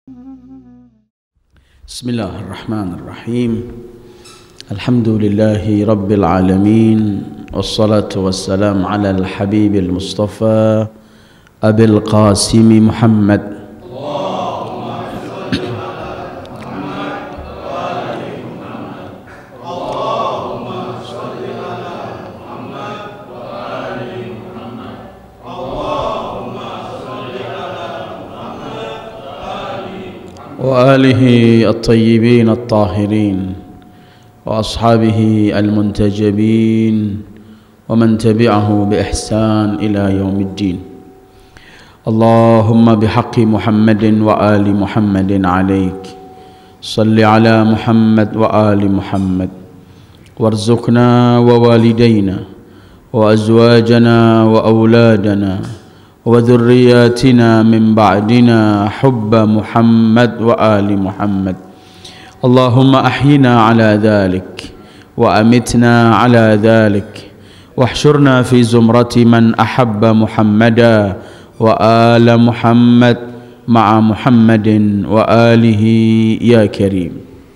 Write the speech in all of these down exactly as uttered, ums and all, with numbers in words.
Bismillahirrahmanirrahim. Alhamdulillahi rabbil alamin. Wassalatu wassalamu ala al-habibil mustafa Abil Qasim Muhammad. وآله الطيبين الطاهرين وأصحابه المنتجبين ومن تبعه بإحسان إلى يوم الدين. اللهم بحق محمد وآل محمد عليك صل على محمد وآل محمد وارزقنا ووالدينا وأزواجنا وأولادنا وذرياتنا من بعدنا حب محمد وآل محمد. اللهم أحينا على ذلك وأمتنا على ذلك واحشرنا في زمرة من أحب محمدا وآل محمد مع محمد وآله يا كريم.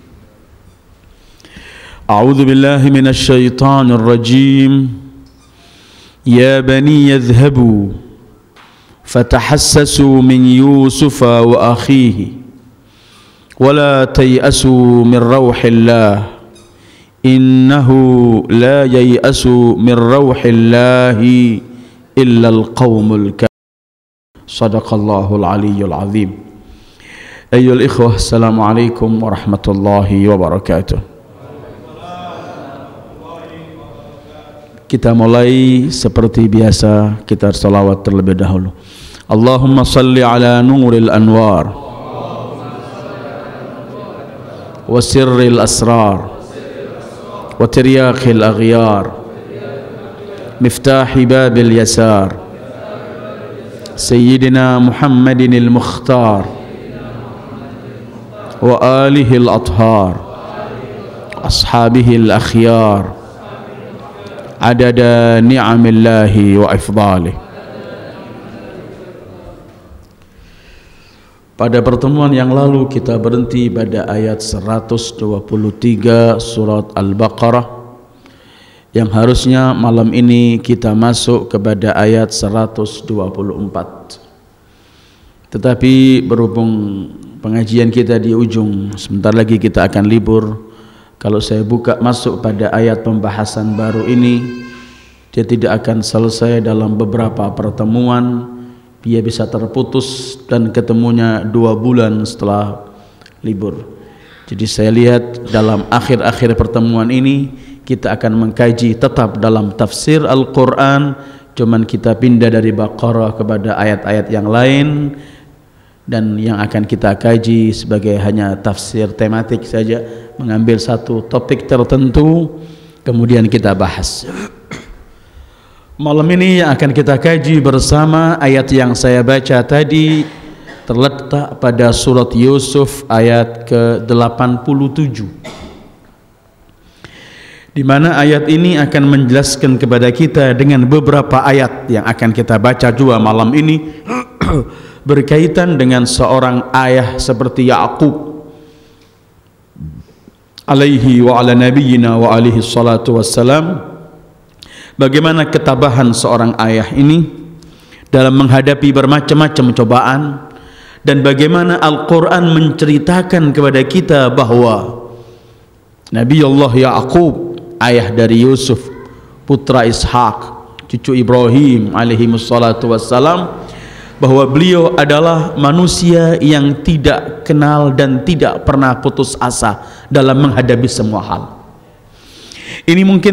أعوذ بالله من الشيطان الرجيم. يا بني اذهبوا فتحسسوا من يوسف وأخيه ولا تيأسوا من روح الله إنه لا ييأس من روح الله إلا القوم الكافرون. صدق الله العلي العظيم. أيها الإخوة، السلام عليكم ورحمة الله وبركاته. Kita mulai seperti biasa, kita salawat terlebih dahulu. Allahumma salli ala nuril anwar wa sirril asrar wa tiryaqil aghyar miftahi babil yasar Sayyidina Muhammadin al-Mukhtar wa alihi al-athhar ashabihi al-akhyar adada ni'amillahi wa ifdalih. Pada pertemuan yang lalu kita berhenti pada ayat seratus dua puluh tiga surat Al-Baqarah, yang harusnya malam ini kita masuk kepada ayat seratus dua puluh empat. Tetapi berhubung pengajian kita di ujung, sebentar lagi kita akan libur. Kalau saya buka masuk pada ayat pembahasan baru ini, dia tidak akan selesai dalam beberapa pertemuan. Dia bisa terputus dan ketemunya dua bulan setelah libur. Jadi saya lihat dalam akhir-akhir pertemuan ini kita akan mengkaji tetap dalam tafsir Al-Quran, cuman kita pindah dari Baqarah kepada ayat-ayat yang lain, dan yang akan kita kaji sebagai hanya tafsir tematik saja, mengambil satu topik tertentu kemudian kita bahas. Malam ini yang akan kita kaji bersama ayat yang saya baca tadi, terletak pada surat Yusuf ayat ke delapan puluh tujuh, di mana ayat ini akan menjelaskan kepada kita dengan beberapa ayat yang akan kita baca juga malam ini berkaitan dengan seorang ayah seperti Ya'qub alaihi wa ala nabiyyina wa alihi salatu wassalam. Bagaimana ketabahan seorang ayah ini dalam menghadapi bermacam-macam cobaan, dan bagaimana Al-Quran menceritakan kepada kita bahwa Nabi Allah Ya'qub, ayah dari Yusuf, putra Ishak, cucu Ibrahim alaihi salatu wassalam, bahwa beliau adalah manusia yang tidak kenal dan tidak pernah putus asa dalam menghadapi semua hal. Ini mungkin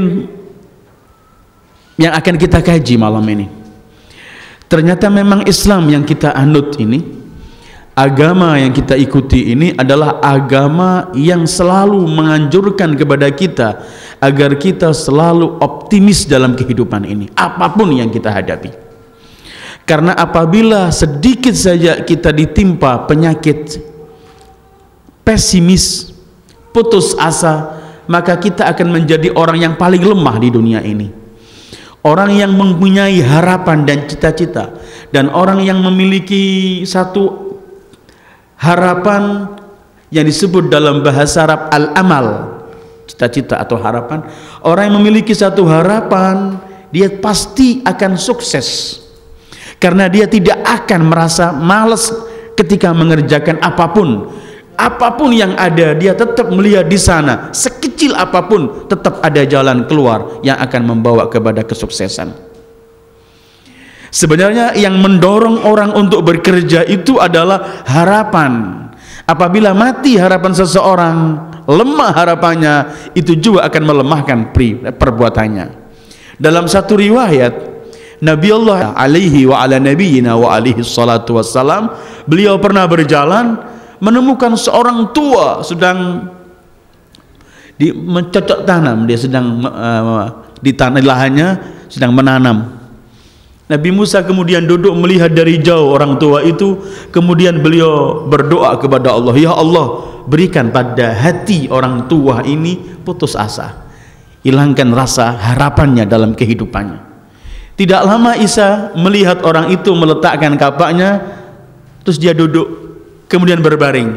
yang akan kita kaji malam ini. Ternyata memang Islam yang kita anut ini, agama yang kita ikuti ini adalah agama yang selalu menganjurkan kepada kita agar kita selalu optimis dalam kehidupan ini, apapun yang kita hadapi. Karena apabila sedikit saja kita ditimpa penyakit pesimis, putus asa, maka kita akan menjadi orang yang paling lemah di dunia ini. Orang yang mempunyai harapan dan cita-cita, dan orang yang memiliki satu harapan yang disebut dalam bahasa Arab al-amal, cita-cita atau harapan. Orang yang memiliki satu harapan, dia pasti akan sukses, karena dia tidak akan merasa malas ketika mengerjakan apapun. Apapun yang ada, dia tetap melihat di sana, sekecil apapun tetap ada jalan keluar yang akan membawa kepada kesuksesan. Sebenarnya yang mendorong orang untuk bekerja itu adalah harapan. Apabila mati harapan seseorang, lemah harapannya, itu juga akan melemahkan perbuatannya. Dalam satu riwayat, Nabi Allah alaihi wa ala nabiyina wa alaihi salatu wassalam, beliau pernah berjalan menemukan seorang tua sedang di mencocok tanam, dia sedang uh, di tanah lahannya sedang menanam. Nabi Musa kemudian duduk melihat dari jauh orang tua itu, kemudian beliau berdoa kepada Allah, ya Allah, berikan pada hati orang tua ini putus asa, hilangkan rasa harapannya dalam kehidupannya. Tidak lama Isa melihat orang itu meletakkan kapaknya, terus dia duduk kemudian berbaring.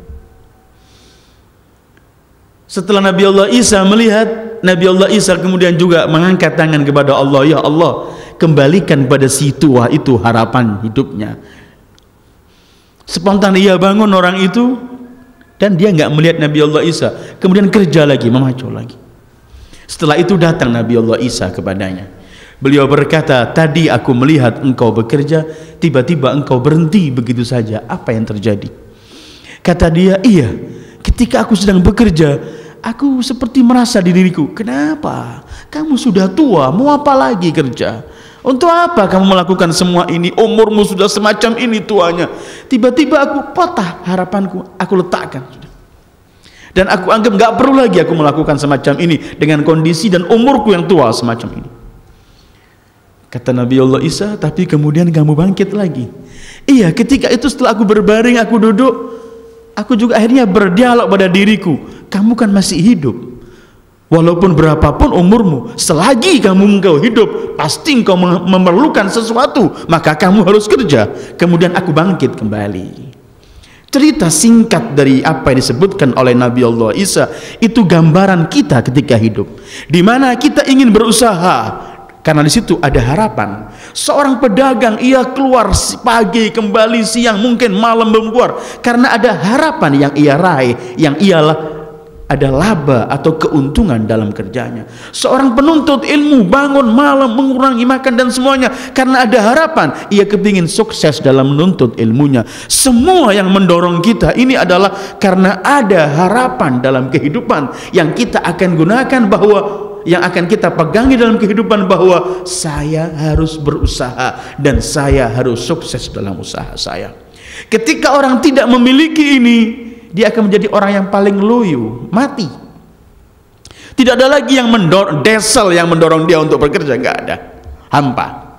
Setelah Nabi Allah Isa melihat, Nabi Allah Isa kemudian juga mengangkat tangan kepada Allah, ya Allah, kembalikan pada si tua itu harapan hidupnya. Spontan ia bangun orang itu, dan dia nggak melihat Nabi Allah Isa, kemudian kerja lagi, memacu lagi. Setelah itu datang Nabi Allah Isa kepadanya. Beliau berkata, tadi aku melihat engkau bekerja, tiba-tiba engkau berhenti begitu saja. Apa yang terjadi? Kata dia, iya, ketika aku sedang bekerja, aku seperti merasa di diriku, kenapa? Kamu sudah tua, mau apa lagi kerja? Untuk apa kamu melakukan semua ini? Umurmu sudah semacam ini tuanya. Tiba-tiba aku patah harapanku, aku letakkan. Dan aku anggap gak perlu lagi aku melakukan semacam ini dengan kondisi dan umurku yang tua semacam ini. Kata Nabi Allah Isa, tapi kemudian kamu bangkit lagi. Iya, ketika itu setelah aku berbaring, aku duduk, aku juga akhirnya berdialog pada diriku, kamu kan masih hidup. Walaupun berapapun umurmu, selagi kamu engkau hidup, pasti engkau memerlukan sesuatu, maka kamu harus kerja. Kemudian aku bangkit kembali. Cerita singkat dari apa yang disebutkan oleh Nabi Allah Isa itu gambaran kita ketika hidup, di mana kita ingin berusaha. Karena di situ ada harapan. Seorang pedagang, ia keluar pagi, kembali siang, mungkin malam belum keluar, karena ada harapan yang ia raih, yang ialah ada laba atau keuntungan dalam kerjanya. Seorang penuntut ilmu bangun malam, mengurangi makan dan semuanya, karena ada harapan, ia kepingin sukses dalam menuntut ilmunya. Semua yang mendorong kita ini adalah karena ada harapan dalam kehidupan yang kita akan gunakan, bahwa yang akan kita pegangi dalam kehidupan, bahwa saya harus berusaha dan saya harus sukses dalam usaha saya. Ketika orang tidak memiliki ini, dia akan menjadi orang yang paling loyo, mati. Tidak ada lagi yang mendorong, desel yang mendorong dia untuk bekerja, nggak ada, hampa.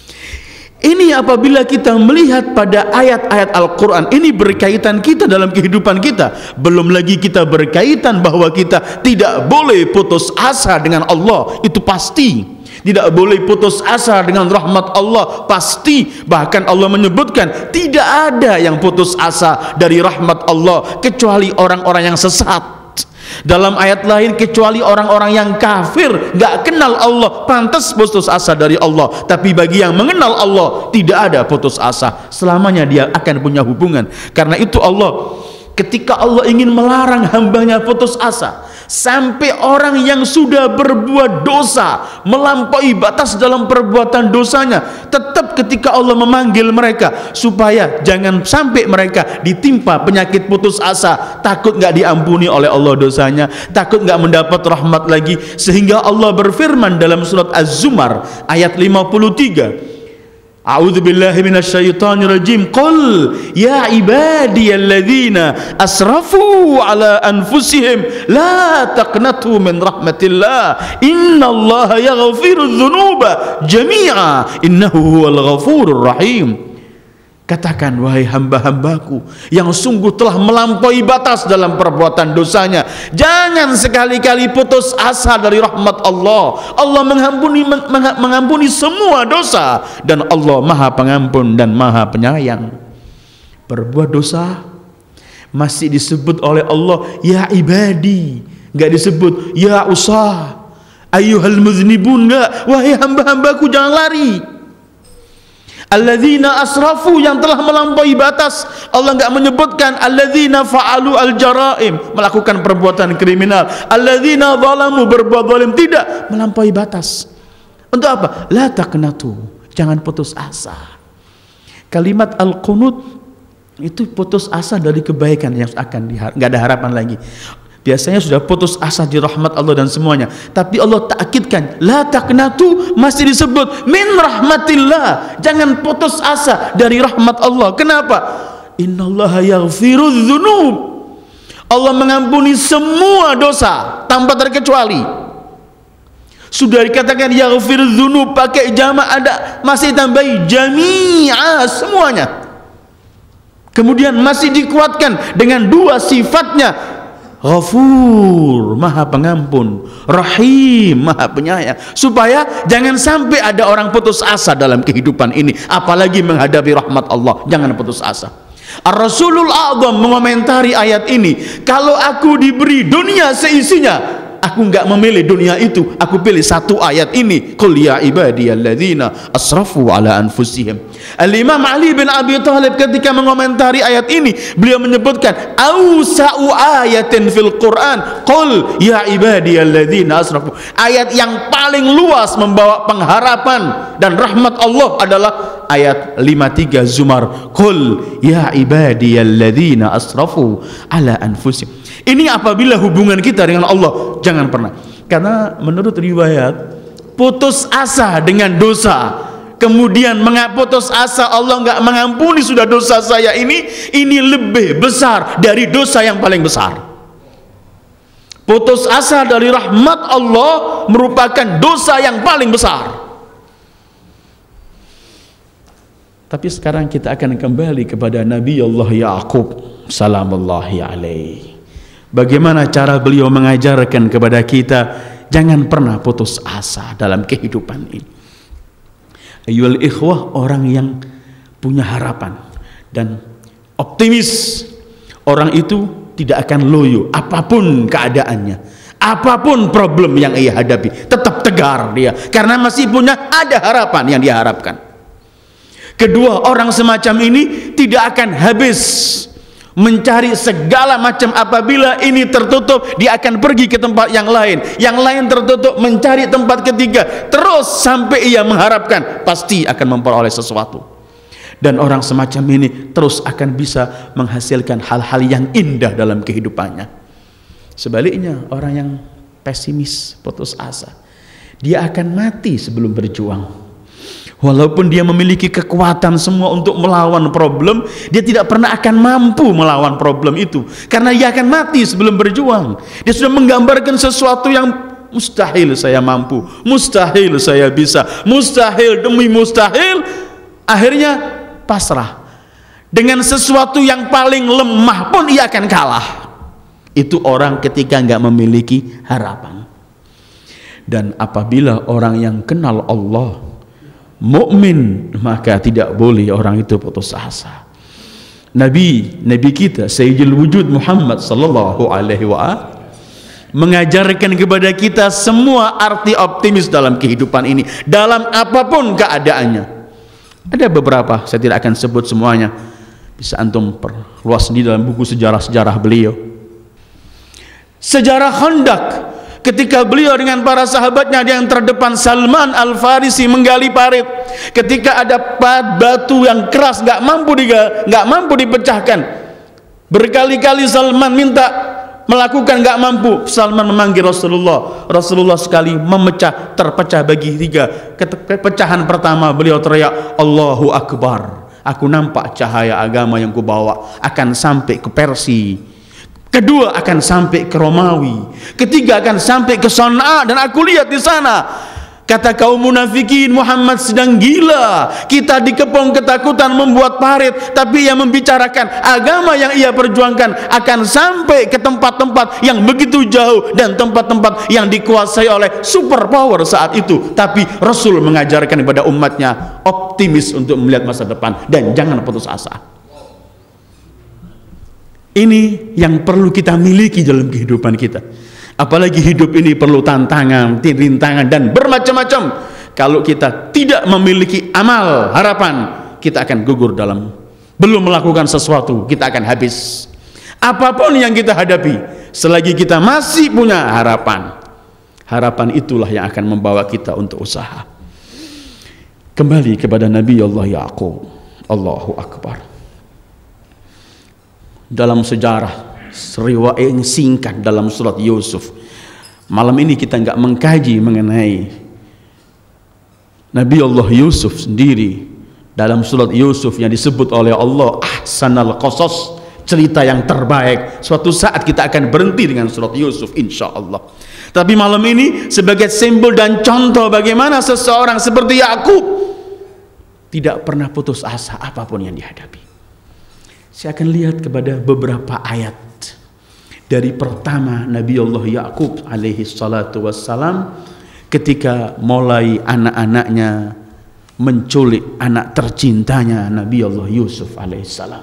Ini apabila kita melihat pada ayat-ayat Al-Quran, ini berkaitan kita dalam kehidupan kita. Belum lagi kita berkaitan bahwa kita tidak boleh putus asa dengan Allah, itu pasti. Tidak boleh putus asa dengan rahmat Allah, pasti. Bahkan Allah menyebutkan tidak ada yang putus asa dari rahmat Allah kecuali orang-orang yang sesat. Dalam ayat lain, kecuali orang-orang yang kafir, gak kenal Allah, pantas putus asa dari Allah. Tapi bagi yang mengenal Allah, tidak ada putus asa, selamanya dia akan punya hubungan. Karena itu Allah, ketika Allah ingin melarang hambanya putus asa, sampai orang yang sudah berbuat dosa, melampaui batas dalam perbuatan dosanya, tetap ketika Allah memanggil mereka supaya jangan sampai mereka ditimpa penyakit putus asa, takut nggak diampuni oleh Allah dosanya, takut nggak mendapat rahmat lagi, sehingga Allah berfirman dalam surat Az-Zumar ayat lima puluh tiga, A'udzu billahi minasyaitonir rajim. Qul ya ibadiyalladzina asrafu ala anfusihim la taqnatu min rahmatillah innallaha yaghfirudz dzunuba jami'a innahu huwal ghafurur rahim. Katakan, wahai hamba-hambaku yang sungguh telah melampaui batas dalam perbuatan dosanya, jangan sekali-kali putus asa dari rahmat Allah. Allah mengampuni, mengampuni semua dosa, dan Allah maha pengampun dan maha penyayang. Berbuat dosa Masih disebut oleh Allah ya ibadi, nggak disebut ya usah, ayyuhal muznibun, nggak, wahai hamba-hambaku jangan lari. Alladzina asrafu, yang telah melampaui batas. Allah enggak menyebutkan alladzina fa'alu al-jaraim, melakukan perbuatan kriminal. Alladzina zalamu, berbuat zalim, tidak, melampaui batas. Untuk apa? La taqnatu, jangan putus asa. Kalimat al-qunut itu putus asa dari kebaikan yang akan diharap, enggak ada harapan lagi. Biasanya sudah putus asa di rahmat Allah dan semuanya, tapi Allah takkidkan la taqnatu, masih disebut min rahmatillah, jangan putus asa dari rahmat Allah. Kenapa? Innallaha yaghfirudz dzunub, Allah mengampuni semua dosa tanpa terkecuali. Sudah dikatakan yaghfirudz dzunub pakai jamak, ada masih tambahi jami'a, semuanya. Kemudian masih dikuatkan dengan dua sifatnya, Ghafur, maha pengampun, Rahim, maha penyayang, supaya jangan sampai ada orang putus asa dalam kehidupan ini, apalagi menghadapi rahmat Allah. Jangan putus asa. Ar-Rasulul A'zam mengomentari ayat ini, kalau aku diberi dunia seisinya, aku enggak memilih dunia itu, aku pilih satu ayat ini, qul ya ibadiyalladzina asrafu ala anfusihim. Al-Imam Ali bin Abi Thalib ketika mengomentari ayat ini, beliau menyebutkan awsa'u ayatin fil Quran qul ya ibadiyalladzina asrafu. Ayat yang paling luas membawa pengharapan dan rahmat Allah adalah ayat lima puluh tiga Zumar, qul ya ibadiyalladzina asrafu ala anfusihim. Ini apabila hubungan kita dengan Allah, jangan pernah, karena menurut riwayat putus asa dengan dosa, kemudian mengaputus asa Allah nggak mengampuni sudah dosa saya ini, ini lebih besar dari dosa yang paling besar. Putus asa dari rahmat Allah merupakan dosa yang paling besar. Tapi sekarang kita akan kembali kepada Nabi Allah Ya'qub salamullahi alaihi. Bagaimana cara beliau mengajarkan kepada kita jangan pernah putus asa dalam kehidupan ini. Ayyuhal ikhwah, orang yang punya harapan dan optimis, orang itu tidak akan loyo apapun keadaannya, apapun problem yang ia hadapi, tetap tegar dia karena masih punya ada harapan yang diharapkan. Kedua, orang semacam ini tidak akan habis mencari segala macam, apabila ini tertutup dia akan pergi ke tempat yang lain, yang lain tertutup mencari tempat ketiga, terus sampai ia mengharapkan pasti akan memperoleh sesuatu. Dan orang semacam ini terus akan bisa menghasilkan hal-hal yang indah dalam kehidupannya. Sebaliknya, orang yang pesimis, putus asa, dia akan mati sebelum berjuang. Walaupun dia memiliki kekuatan semua untuk melawan problem, dia tidak pernah akan mampu melawan problem itu, karena dia akan mati sebelum berjuang. Dia sudah menggambarkan sesuatu yang mustahil saya mampu, mustahil saya bisa, mustahil demi mustahil, akhirnya pasrah. Dengan sesuatu yang paling lemah pun ia akan kalah. Itu orang ketika nggak memiliki harapan. Dan apabila orang yang kenal Allah, mukmin, maka tidak boleh orang itu putus asa. Nabi Nabi kita Sayyidul Wujud Muhammad sallallahu alaihi wasallam mengajarkan kepada kita semua arti optimis dalam kehidupan ini, dalam apapun keadaannya. Ada beberapa, saya tidak akan sebut semuanya, bisa antum perluas sendiri dalam buku sejarah-sejarah beliau. Sejarah Khandaq, ketika beliau dengan para sahabatnya, yang terdepan Salman Al-Farisi menggali parit, ketika ada batu yang keras nggak mampu diga, nggak mampu dipecahkan, berkali-kali Salman minta melakukan, nggak mampu. Salman memanggil Rasulullah, Rasulullah sekali memecah, terpecah bagi tiga. Pecahan pertama beliau teriak Allahu Akbar, aku nampak cahaya agama yang kubawa akan sampai ke Persia. Kedua akan sampai ke Romawi, ketiga akan sampai ke Sana'a, dan aku lihat di sana, kata kaum munafikin, Muhammad sedang gila. Kita dikepung ketakutan membuat parit, tapi yang membicarakan agama yang ia perjuangkan akan sampai ke tempat-tempat yang begitu jauh dan tempat-tempat yang dikuasai oleh superpower saat itu. Tapi Rasul mengajarkan kepada umatnya optimis untuk melihat masa depan dan jangan putus asa. Ini yang perlu kita miliki dalam kehidupan kita. Apalagi hidup ini perlu tantangan, rintangan dan bermacam-macam. Kalau kita tidak memiliki amal, harapan, kita akan gugur dalam. Belum melakukan sesuatu, kita akan habis. Apapun yang kita hadapi, selagi kita masih punya harapan, harapan itulah yang akan membawa kita untuk usaha. Kembali kepada Nabi Allah Yaqub. Allahu Akbar. Dalam sejarah riwayat yang singkat dalam surat Yusuf, malam ini kita nggak mengkaji mengenai Nabi Allah Yusuf sendiri. Dalam surat Yusuf yang disebut oleh Allah ahsanal qasas, cerita yang terbaik. Suatu saat kita akan berhenti dengan surat Yusuf insya Allah. Tapi malam ini sebagai simbol dan contoh bagaimana seseorang seperti Yakub tidak pernah putus asa apapun yang dihadapi. Saya akan lihat kepada beberapa ayat. Dari pertama Nabi Allah Yakub alaihi salatu wassalam, ketika mulai anak-anaknya menculik anak tercintanya Nabi Allah Yusuf alaihi salam.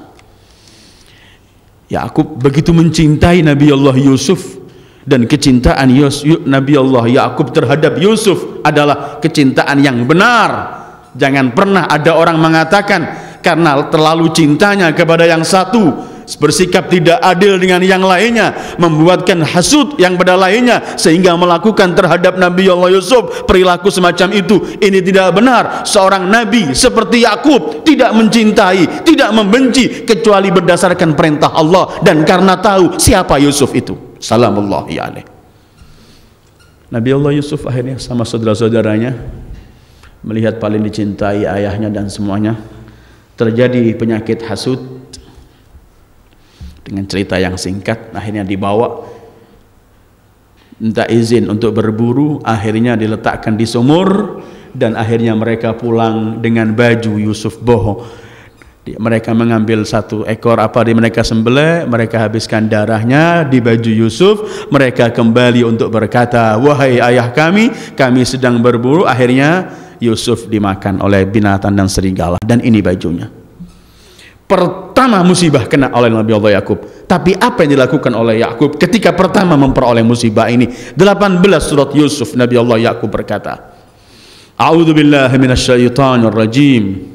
Yakub begitu mencintai Nabi Allah Yusuf, dan kecintaan Yusuf, Nabi Allah Yakub terhadap Yusuf adalah kecintaan yang benar. Jangan pernah ada orang mengatakan karena terlalu cintanya kepada yang satu bersikap tidak adil dengan yang lainnya, membuatkan hasud yang pada lainnya sehingga melakukan terhadap Nabi Allah Yusuf perilaku semacam itu. Ini tidak benar. Seorang nabi seperti Yakub tidak mencintai, tidak membenci kecuali berdasarkan perintah Allah dan karena tahu siapa Yusuf itu. Salamullahi alaih. Nabi Allah Yusuf akhirnya sama saudara-saudaranya melihat paling dicintai ayahnya dan semuanya, terjadi penyakit hasud. Dengan cerita yang singkat, akhirnya dibawa, minta izin untuk berburu, akhirnya diletakkan di sumur, dan akhirnya mereka pulang dengan baju Yusuf bohong. Mereka mengambil satu ekor apa di mereka sembelih, mereka habiskan darahnya di baju Yusuf, mereka kembali untuk berkata, wahai ayah kami, kami sedang berburu. Akhirnya Yusuf dimakan oleh binatang dan serigala, dan ini bajunya. Pertama musibah kena oleh Nabi Allah Yakub. Tapi apa yang dilakukan oleh Yakub ketika pertama memperoleh musibah ini? delapan belas surat Yusuf, Nabi Allah Yakub berkata, A'udzu billahi minasyaitonir rajim.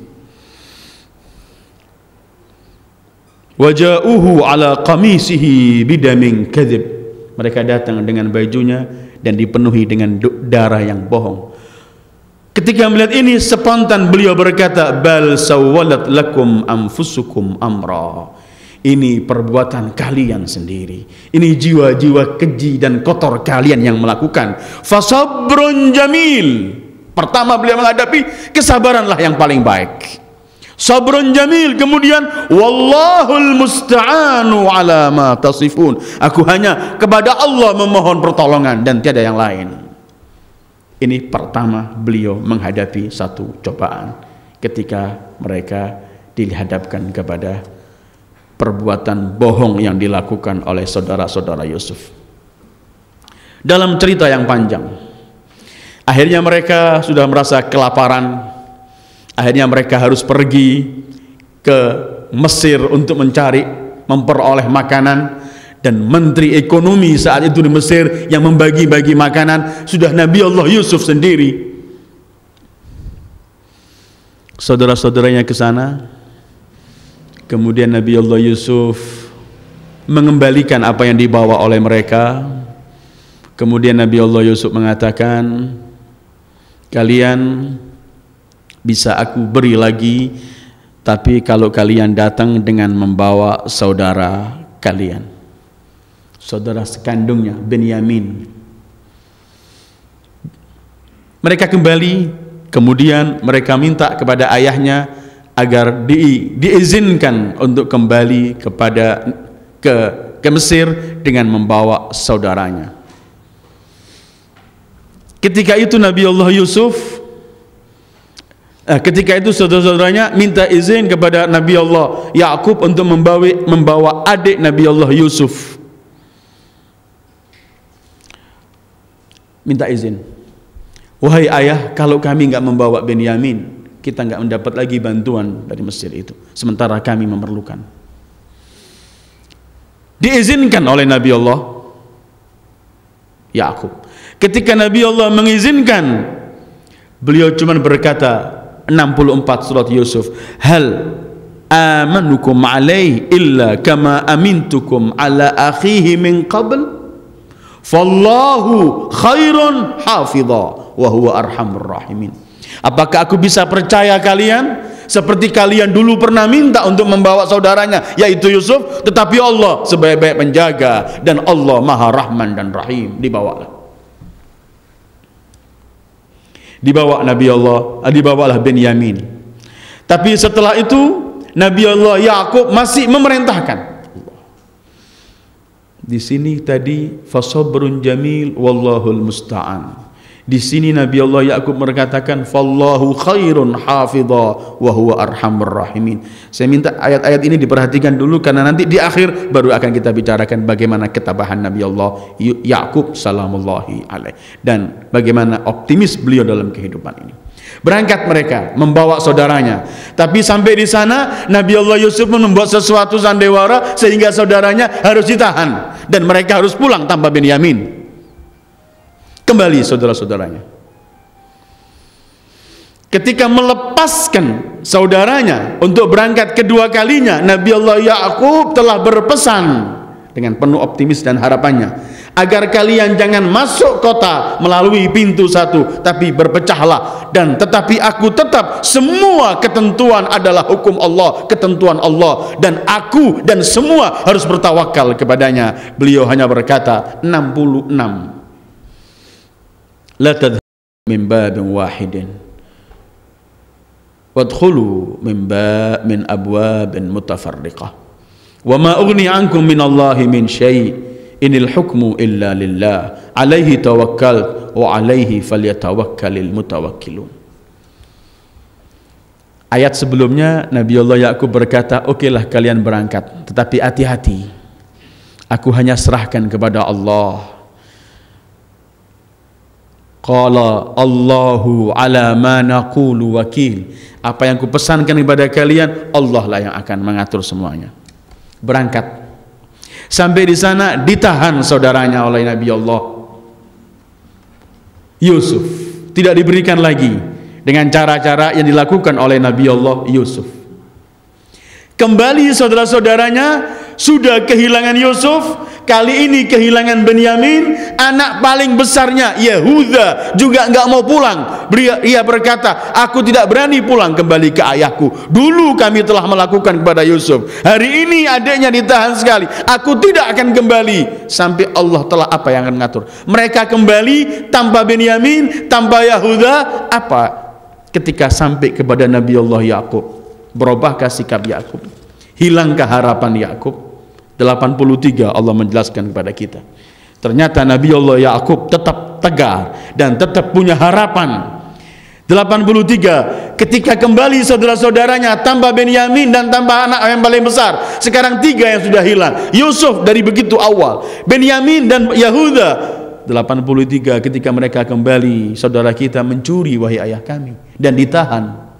Waja'uhu ala qamisihi bidamin kadzib. Mereka datang dengan bajunya dan dipenuhi dengan darah yang bohong. Ketika melihat ini, spontan beliau berkata, bal sawwalat lakum anfusukum amra. Ini perbuatan kalian sendiri. Ini jiwa-jiwa keji dan kotor kalian yang melakukan. Fasabrun jamil. Pertama beliau menghadapi, kesabaranlah yang paling baik. Sabrun jamil. Kemudian wallahul musta'anu ala ma tasifun. Aku hanya kepada Allah memohon pertolongan dan tiada yang lain. Ini pertama beliau menghadapi satu cobaan ketika mereka dihadapkan kepada perbuatan bohong yang dilakukan oleh saudara-saudara Yusuf. Dalam cerita yang panjang, akhirnya mereka sudah merasa kelaparan. Akhirnya mereka harus pergi ke Mesir untuk mencari, memperoleh makanan. Dan menteri ekonomi saat itu di Mesir yang membagi-bagi makanan sudah Nabi Allah Yusuf sendiri. Saudara-saudaranya ke sana. Kemudian Nabi Allah Yusuf mengembalikan apa yang dibawa oleh mereka. Kemudian Nabi Allah Yusuf mengatakan, kalian bisa aku beri lagi, tapi kalau kalian datang dengan membawa saudara kalian, saudara sekandungnya Benyamin. Mereka kembali, kemudian mereka minta kepada ayahnya agar di, diizinkan untuk kembali kepada ke ke Mesir dengan membawa saudaranya. Ketika itu Nabi Allah Yusuf eh, ketika itu saudara-saudaranya minta izin kepada Nabi Allah Yakub untuk membawa membawa adik Nabi Allah Yusuf. Minta izin, wahai ayah, kalau kami nggak membawa Benyamin, kita nggak mendapat lagi bantuan dari Mesir itu, sementara kami memerlukan. diizinkan oleh Nabi Allah Yakub. Ketika Nabi Allah mengizinkan, beliau cuma berkata, enam puluh empat surat Yusuf, hal amanukum alaihi illa kama amintukum ala akhihi min qabl fallahu khairun hafidha wa huwa arhamur rahimin. Apakah aku bisa percaya kalian seperti kalian dulu pernah minta untuk membawa saudaranya yaitu Yusuf, tetapi Allah sebaik-baik penjaga dan Allah Maha Rahman dan Rahim. Dibawalah dibawa Nabi Allah, dibawalah Benyamin. Tapi setelah itu Nabi Allah Yakub masih memerintahkan. Di sini tadi fasabrun jamil wallahul musta'an. Di sini Nabi Allah Yakub berkatakan fallahu khairun hafidha wa huwa arhamur rahimin. Saya minta ayat-ayat ini diperhatikan dulu karena nanti di akhir baru akan kita bicarakan bagaimana ketabahan Nabi Allah Yakub salamullahi alaih dan bagaimana optimis beliau dalam kehidupan ini. Berangkat mereka membawa saudaranya, tapi sampai di sana Nabi Allah Yusuf membuat sesuatu sandiwara sehingga saudaranya harus ditahan dan mereka harus pulang tanpa Benyamin. Kembali saudara-saudaranya, ketika melepaskan saudaranya untuk berangkat kedua kalinya, Nabi Allah Yakub telah berpesan dengan penuh optimis dan harapannya, agar kalian jangan masuk kota melalui pintu satu, tapi berpecahlah, dan tetapi aku tetap semua ketentuan adalah hukum Allah, ketentuan Allah, dan aku dan semua harus bertawakal kepadanya. Beliau hanya berkata enam puluh enam, la tadhhabu min babin wahidin wadkhulu min bab min abwabin mutafarriqah wa ma ughni ankum min Allahi min syai' inil hukmu illa lillah alaihi tawakkal wa alaihi falyatawakkalil mutawakkilun. Ayat sebelumnya Nabi Allah Yakub berkata, okelah kalian berangkat, tetapi hati-hati, aku hanya serahkan kepada Allah. Qala Allahu ala ma naqulu wakil. Apa yang kupesankan kepada kalian, Allah lah yang akan mengatur semuanya. Berangkat. Sampai di sana ditahan saudaranya oleh Nabi Allah Yusuf. Tidak diberikan lagi dengan cara-cara yang dilakukan oleh Nabi Allah Yusuf. Kembali saudara-saudaranya sudah kehilangan Yusuf, kali ini kehilangan Benyamin, anak paling besarnya Yehuda juga nggak mau pulang. Ia berkata, aku tidak berani pulang kembali ke ayahku. Dulu kami telah melakukan kepada Yusuf, hari ini adiknya ditahan sekali, aku tidak akan kembali sampai Allah telah apa yang akan mengatur. Mereka kembali tanpa Benyamin, tanpa Yehuda. Apa ketika sampai kepada Nabi Allah Yakub, berubahkah sikap Yakub? Hilangkah harapan Yakub? delapan puluh tiga Allah menjelaskan kepada kita, ternyata Nabi Allah Yakub tetap tegar dan tetap punya harapan. Delapan puluh tiga, ketika kembali saudara-saudaranya tanpa Benyamin dan tanpa anak yang paling besar, sekarang tiga yang sudah hilang. Yusuf dari begitu awal, Benyamin dan Yehuda. Delapan puluh tiga, ketika mereka kembali, saudara kita mencuri wahai ayah kami dan ditahan.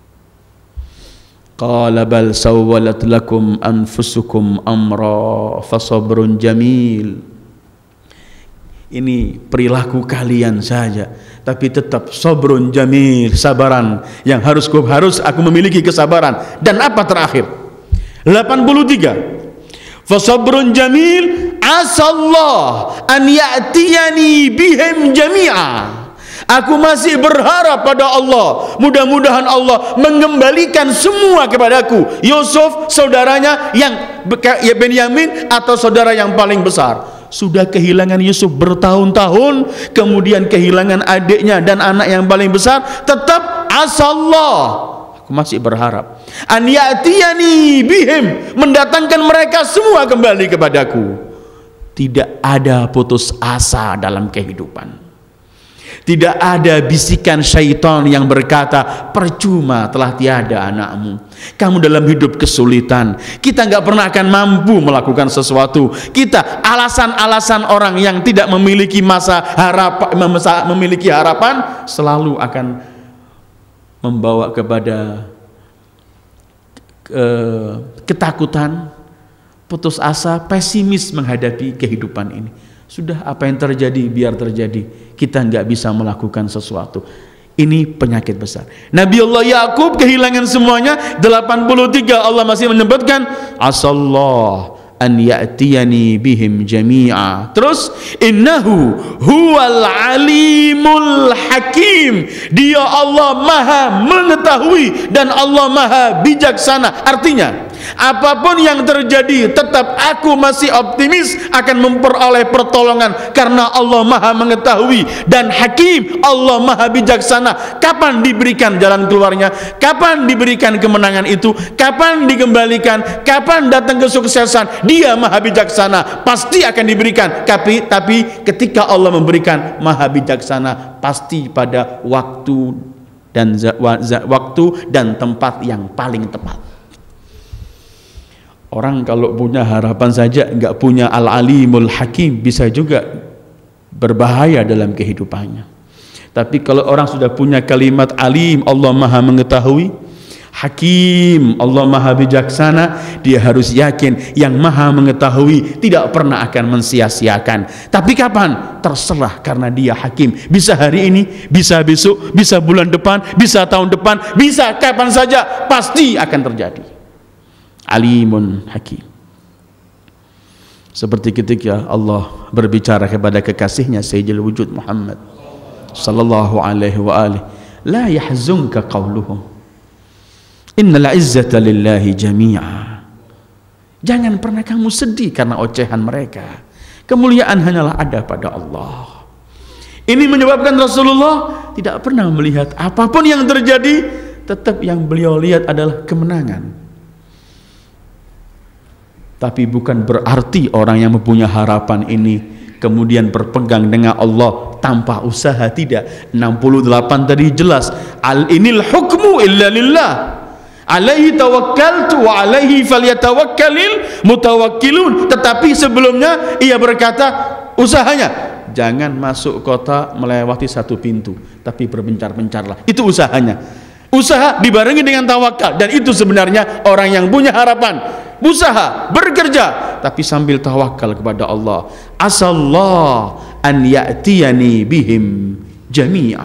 Qala bal sawwalat lakum anfusukum amra fasabrun jamil. Ini perilaku kalian saja, tapi tetap sabrun jamil, sabaran yang harus harus aku memiliki kesabaran. Dan apa terakhir? delapan puluh tiga. Fasabrun jamil asallah an ya'tiyani bihim jami'a. Aku masih berharap pada Allah, mudah-mudahan Allah mengembalikan semua kepadaku, Yusuf, saudaranya yang Benyamin, atau saudara yang paling besar. Sudah kehilangan Yusuf bertahun-tahun, kemudian kehilangan adiknya dan anak yang paling besar, tetap asallah, aku masih berharap an ya'tiyani bihim, mendatangkan mereka semua kembali kepadaku. Tidak ada putus asa dalam kehidupan. Tidak ada bisikan syaitan yang berkata, percuma telah tiada anakmu, kamu dalam hidup kesulitan, kita nggak pernah akan mampu melakukan sesuatu. Kita, alasan-alasan orang yang tidak memiliki masa harapan, memiliki harapan selalu akan membawa kepada uh, ketakutan, putus asa, pesimis menghadapi kehidupan ini. Sudah, apa yang terjadi biar terjadi, kita nggak bisa melakukan sesuatu. Ini penyakit besar. Nabi Allah Yakub kehilangan semuanya, delapan puluh tiga, Allah masih menyebutkan asallah an ya'tiyani bihim jami'a. Terus innahu huwal alimul hakim. Dia Allah Maha mengetahui dan Allah Maha bijaksana. Artinya, apapun yang terjadi, tetap aku masih optimis akan memperoleh pertolongan karena Allah Maha mengetahui dan hakim, Allah Maha bijaksana. Kapan diberikan jalan keluarnya, kapan diberikan kemenangan itu, kapan dikembalikan, kapan datang kesuksesan, Dia Maha bijaksana, pasti akan diberikan. Tapi tapi ketika Allah memberikan, Maha bijaksana pasti pada waktu dan waktu dan tempat yang paling tepat. Orang kalau punya harapan saja, nggak punya al-alimul hakim, bisa juga berbahaya dalam kehidupannya. Tapi kalau orang sudah punya kalimat alim, Allah Maha mengetahui, hakim, Allah Maha bijaksana, dia harus yakin yang Maha mengetahui tidak pernah akan mensia-siakan. Tapi kapan? Terserah, karena Dia hakim. Bisa hari ini, bisa besok, bisa bulan depan, bisa tahun depan, bisa kapan saja, pasti akan terjadi. Alimun hakim. Seperti ketika Allah berbicara kepada kekasihnya Sayyidul Wujud Muhammad sallallahu alaihi wa alihi, la yahzunka qawluhum innal izzata lillahi jami'a. Jangan pernah kamu sedih karena ocehan mereka. Kemuliaan hanyalah ada pada Allah. Ini menyebabkan Rasulullah tidak pernah melihat apapun yang terjadi, tetap yang beliau lihat adalah kemenangan. Tapi bukan berarti orang yang mempunyai harapan ini kemudian berpegang dengan Allah tanpa usaha, tidak. enam puluh delapan tadi jelas, al inil hukmu illa lillah, alaihi tawakkaltu wa alaihi falyatawakkalil mutawakkilun. Tetapi sebelumnya ia berkata, usahanya jangan masuk kota melewati satu pintu, tapi berpencar-pencarlah. Itu usahanya. Usaha dibarengi dengan tawakal, dan itu sebenarnya orang yang punya harapan. Usaha, bekerja, tapi sambil tawakal kepada Allah. Asallah an ya'tiyani bihim jami'a.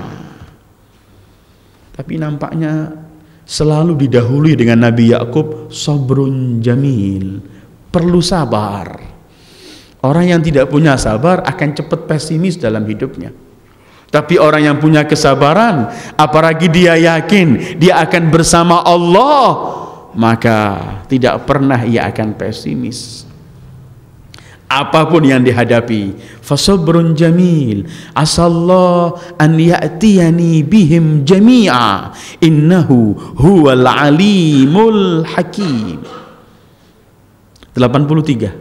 Tapi nampaknya selalu didahului dengan Nabi Yakub, sabrun jamil, perlu sabar. Orang yang tidak punya sabar akan cepat pesimis dalam hidupnya. Tapi orang yang punya kesabaran, apalagi dia yakin dia akan bersama Allah, maka tidak pernah ia akan pesimis. Apapun yang dihadapi, fasabrun jamil, asallah an ya'tiyani bihim jami'a, innahu huwal alimul hakim. delapan puluh tiga.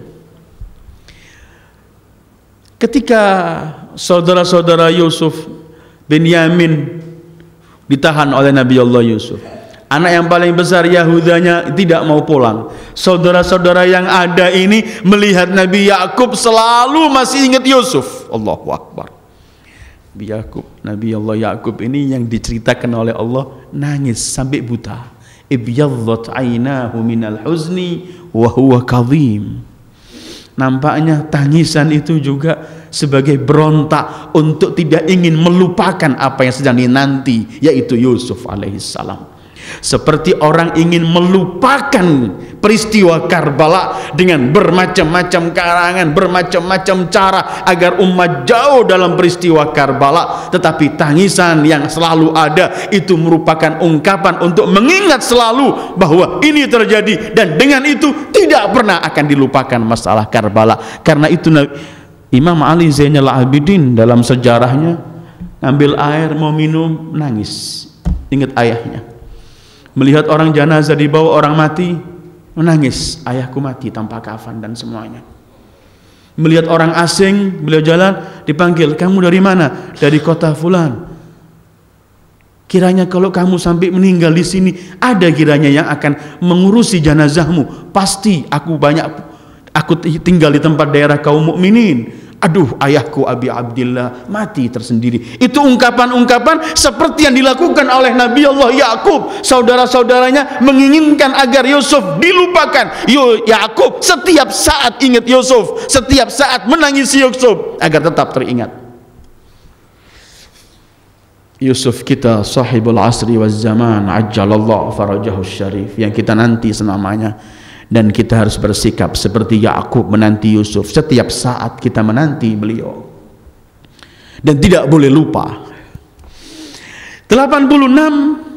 Ketika saudara-saudara Yusuf bin Yamin ditahan oleh Nabi Allah Yusuf, anak yang paling besar Yahudanya tidak mau pulang. Saudara-saudara yang ada ini melihat Nabi Yakub selalu masih ingat Yusuf. Allahu Akbar. Nabi Yakub, Nabi Allah Yakub ini yang diceritakan oleh Allah nangis sampai buta. Ibyadhat aynahu minal huzni wa huwa kadhim. Nampaknya tangisan itu juga sebagai berontak untuk tidak ingin melupakan apa yang sedang dinanti, yaitu Yusuf alaihissalam. Seperti orang ingin melupakan peristiwa Karbala dengan bermacam-macam karangan, bermacam-macam cara agar umat jauh dalam peristiwa Karbala. Tetapi tangisan yang selalu ada itu merupakan ungkapan untuk mengingat selalu bahwa ini terjadi, dan dengan itu tidak pernah akan dilupakan masalah Karbala. Karena itu Imam Ali Zainal Abidin dalam sejarahnya ngambil air mau minum, nangis, ingat ayahnya. Melihat orang jenazah dibawa orang mati, menangis, ayahku mati tanpa kafan dan semuanya. Melihat orang asing, beliau jalan, dipanggil, kamu dari mana? Dari kota fulan. Kiranya kalau kamu sampai meninggal di sini, ada kiranya yang akan mengurusi jenazahmu. Pasti aku banyak, aku tinggal di tempat daerah kaum mukminin. Aduh, ayahku Abi Abdillah mati tersendiri. Itu ungkapan-ungkapan seperti yang dilakukan oleh Nabi Allah Yakub. Saudara-saudaranya menginginkan agar Yusuf dilupakan. Yo Yakub setiap saat ingat Yusuf, setiap saat menangisi Yusuf agar tetap teringat. Yusuf kita sahibul asri waz zaman, ajjalallahu farajahu syarif, yang kita nanti selamanya. Dan kita harus bersikap seperti Yakub menanti Yusuf. Setiap saat kita menanti beliau dan tidak boleh lupa. delapan puluh enam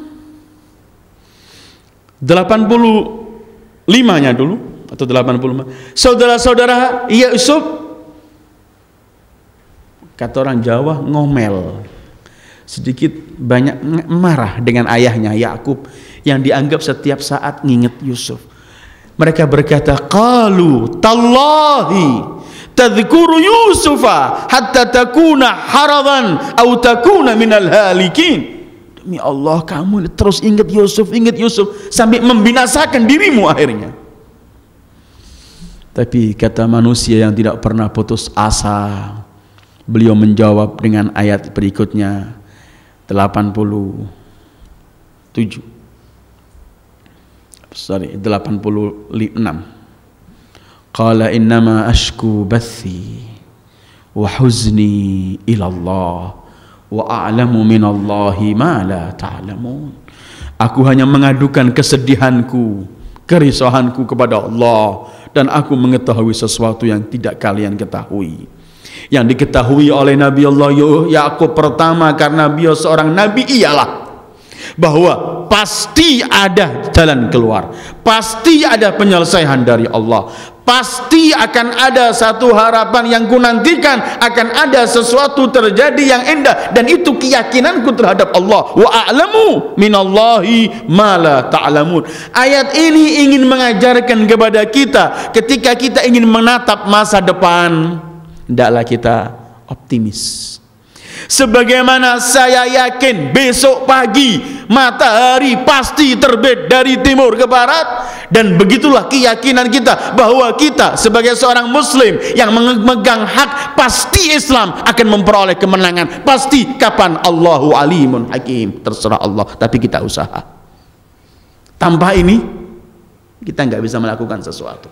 delapan puluh lima nya dulu atau delapan puluh lima. Saudara-saudara Yusuf, kata orang Jawa, ngomel, sedikit banyak marah dengan ayahnya Yakub yang dianggap setiap saat nginget Yusuf. Mereka berkata, qalu tallahi tadhkuru Yusufa hatta takuna haradan atau takuna minal halikin. Demi Allah, kamu terus ingat Yusuf, ingat Yusuf sampai membinasakan dirimu akhirnya. Tapi kata manusia yang tidak pernah putus asa, beliau menjawab dengan ayat berikutnya, delapan puluh tujuh. Sorry, delapan puluh enam. Qala innama ashku bathi wa huzni ila Allah wa a'lamu minallahi ma la ta'lamun. Aku hanya mengadukan kesedihanku, kerisauanku kepada Allah, dan aku mengetahui sesuatu yang tidak kalian ketahui. Yang diketahui oleh Nabi Allah Yakub pertama, karena beliau seorang nabi, ialah bahwa pasti ada jalan keluar, pasti ada penyelesaian dari Allah, pasti akan ada satu harapan yang kunantikan, akan ada sesuatu terjadi yang indah, dan itu keyakinanku terhadap Allah. Wa a'lamu minallahi ma la ta'lamun. Ayat ini ingin mengajarkan kepada kita, ketika kita ingin menatap masa depan, hendaklah kita optimis. Sebagaimana saya yakin besok pagi matahari pasti terbit dari timur ke barat, dan begitulah keyakinan kita bahwa kita sebagai seorang muslim yang memegang hak, pasti Islam akan memperoleh kemenangan, pasti. Kapan? Allahu alimun hakim, terserah Allah, tapi kita usaha. Tanpa ini kita nggak bisa melakukan sesuatu.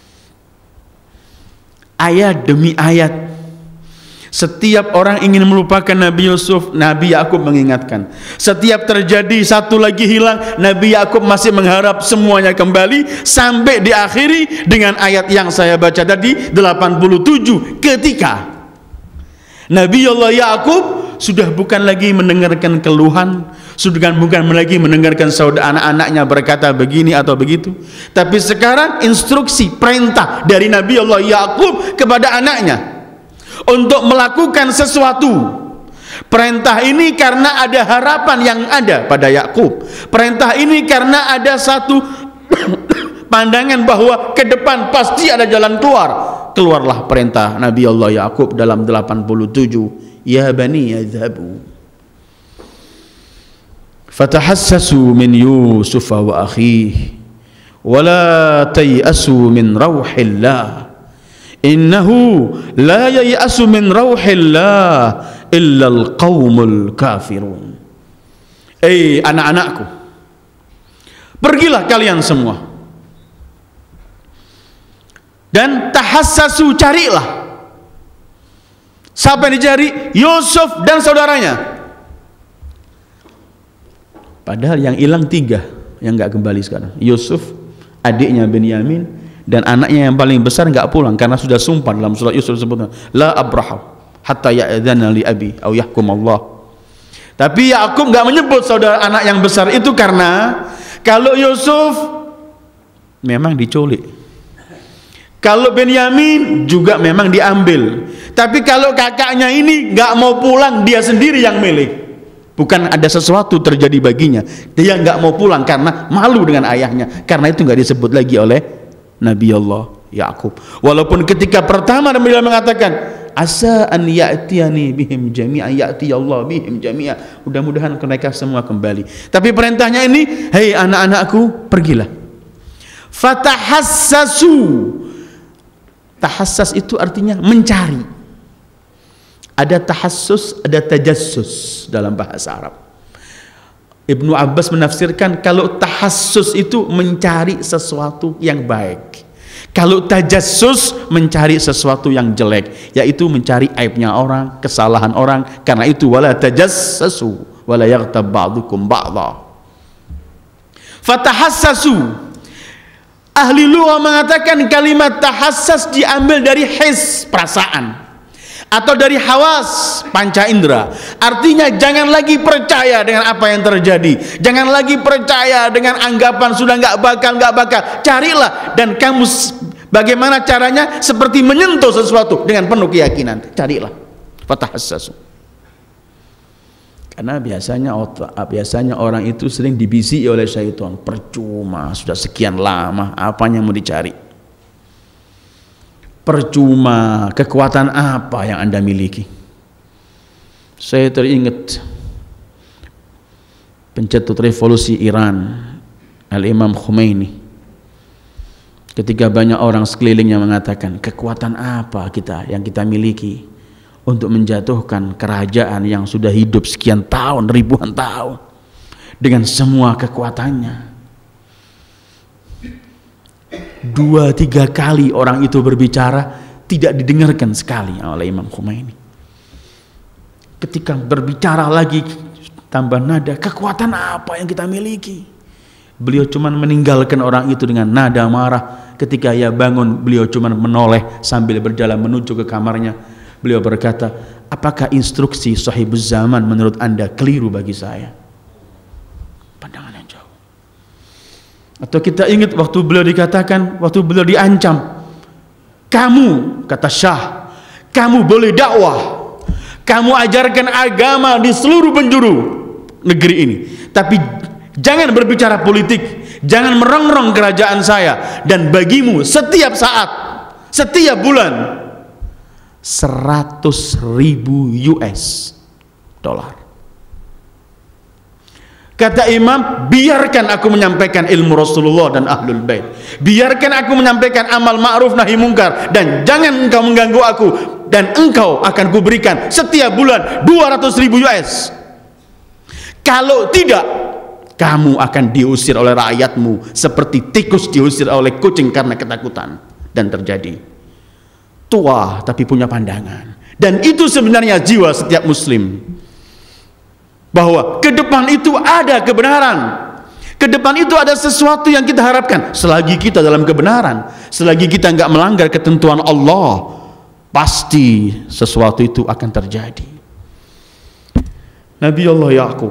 Ayat demi ayat, setiap orang ingin melupakan Nabi Yusuf, Nabi Yakub mengingatkan. Setiap terjadi satu lagi hilang, Nabi Yakub masih mengharap semuanya kembali, sampai diakhiri dengan ayat yang saya baca tadi, delapan puluh tujuh, ketika Nabi Allah Yakub sudah bukan lagi mendengarkan keluhan, sudah bukan lagi mendengarkan saudara anak-anaknya berkata begini atau begitu, tapi sekarang instruksi, perintah dari Nabi Allah Yakub kepada anaknya untuk melakukan sesuatu. Perintah ini karena ada harapan yang ada pada Yakub. Perintah ini karena ada satu pandangan bahwa ke depan pasti ada jalan keluar. Keluarlah perintah Nabi Allah Yakub dalam delapan puluh tujuh, ya bani yadhhabu fatahassasu min Yusuf wa akhihi wa la tayasu min rauhillah innahu la yayasu min rauhillah illa alqaumul kafirun. Eh anak-anakku, pergilah kalian semua dan tahassasu, carilah. Siapa yang dicari? Yusuf dan saudaranya. Padahal yang hilang tiga, yang nggak kembali sekarang. Yusuf, adiknya Benyamin, dan anaknya yang paling besar nggak pulang karena sudah sumpah dalam surat Yusuf disebutkan, la abrahu hatta ya'dzana li abi au yahkum Allah. Tapi Yakub nggak menyebut saudara anak yang besar itu, karena kalau Yusuf memang diculik, kalau Benyamin juga memang diambil, tapi kalau kakaknya ini nggak mau pulang, dia sendiri yang milik. Bukan ada sesuatu terjadi baginya, dia nggak mau pulang karena malu dengan ayahnya. Karena itu nggak disebut lagi oleh Nabi Allah Yakub. Walaupun ketika pertama Nabi Allah mengatakan, asa an ya'tiyani bihim jami'a, ya'ti Allah bihim jami'a, mudah-mudahan mereka semua kembali. Tapi perintahnya ini, hei anak-anakku, pergilah. Fatahassasu. Tahassas itu artinya mencari. Ada tahassus, ada tajassus dalam bahasa Arab. Ibnu Abbas menafsirkan kalau tahassus itu mencari sesuatu yang baik. Kalau tajassus mencari sesuatu yang jelek, yaitu mencari aibnya orang, kesalahan orang. Karena itu wala tajassasu wala yaghtab ba'dukum ba'dha. Fatahassasu. Ahli lugha mengatakan kalimat tahassas diambil dari his, perasaan, atau dari hawas, panca indera. Artinya jangan lagi percaya dengan apa yang terjadi, jangan lagi percaya dengan anggapan sudah nggak bakal nggak bakal. Carilah, dan kamu bagaimana caranya, seperti menyentuh sesuatu dengan penuh keyakinan. Carilah. Fatahassasu. Karena biasanya otak, biasanya orang itu sering dibisiki oleh syaitan. Percuma, sudah sekian lama, apanya mau dicari? Percuma, kekuatan apa yang Anda miliki? Saya teringat pencetus revolusi Iran, Al-Imam Khomeini, ketika banyak orang sekelilingnya mengatakan, kekuatan apa kita yang kita miliki untuk menjatuhkan kerajaan yang sudah hidup sekian tahun, ribuan tahun, dengan semua kekuatannya. Dua tiga kali orang itu berbicara, tidak didengarkan sekali oleh Imam Khomeini. Ketika berbicara lagi, tambah nada, kekuatan apa yang kita miliki? Beliau cuma meninggalkan orang itu dengan nada marah. Ketika ia bangun, beliau cuma menoleh sambil berjalan menuju ke kamarnya. Beliau berkata, apakah instruksi sahibuz zaman menurut Anda keliru bagi saya? Pandangan yang jauh. Atau kita ingat waktu beliau dikatakan, waktu beliau diancam, kamu, kata Syah, kamu boleh dakwah, kamu ajarkan agama di seluruh penjuru negeri ini, tapi jangan berbicara politik, jangan merongrong kerajaan saya. Dan bagimu setiap saat, setiap bulan, seratus ribu U S dolar. Kata Imam, biarkan aku menyampaikan ilmu Rasulullah dan Ahlul Bait, biarkan aku menyampaikan amal ma'ruf nahi mungkar, dan jangan engkau mengganggu aku, dan engkau akan kuberikan setiap bulan dua ratus ribu U S. Kalau tidak, kamu akan diusir oleh rakyatmu seperti tikus diusir oleh kucing karena ketakutan. Dan terjadi. Tua tapi punya pandangan, dan itu sebenarnya jiwa setiap muslim, bahwa ke depan itu ada kebenaran, ke depan itu ada sesuatu yang kita harapkan. Selagi kita dalam kebenaran, selagi kita nggak melanggar ketentuan Allah, pasti sesuatu itu akan terjadi. Nabi Allah Yaqub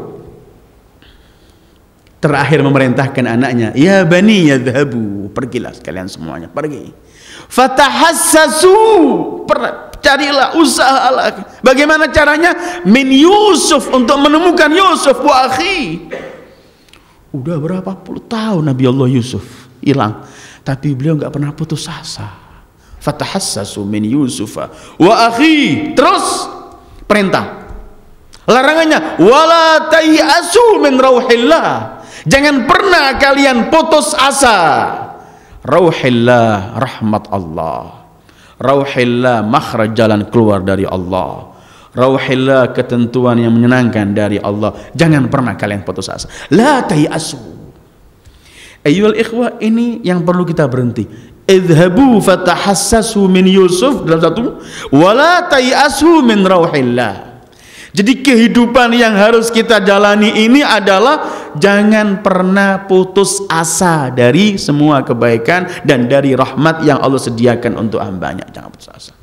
terakhir memerintahkan anaknya, ya bani yadhhabu, pergilah sekalian semuanya, pergi. Fatahassasu, carilah, usahalah. Bagaimana caranya? Min Yusuf, untuk menemukan Yusuf wa akhi. Udah berapa puluh tahun Nabi Allah Yusuf hilang, tapi beliau nggak pernah putus asa. Fatahassasu min Yusuf wa akhi. Terus perintah, larangannya, wala tayasu min rauhillah, jangan pernah kalian putus asa. Rauhillah, rahmat Allah. Rauhillah, makhraj, jalan keluar dari Allah. Rauhillah, ketentuan yang menyenangkan dari Allah. Jangan pernah kalian putus asa. La tayasu. Ayyuhal ikhwah, ini yang perlu kita berhenti. Idhabu fatahassasu min Yusuf, dalam satu, wala tayasu min rauhillah. Jadi kehidupan yang harus kita jalani ini adalah jangan pernah putus asa dari semua kebaikan dan dari rahmat yang Allah sediakan untuk hambanya. Jangan putus asa.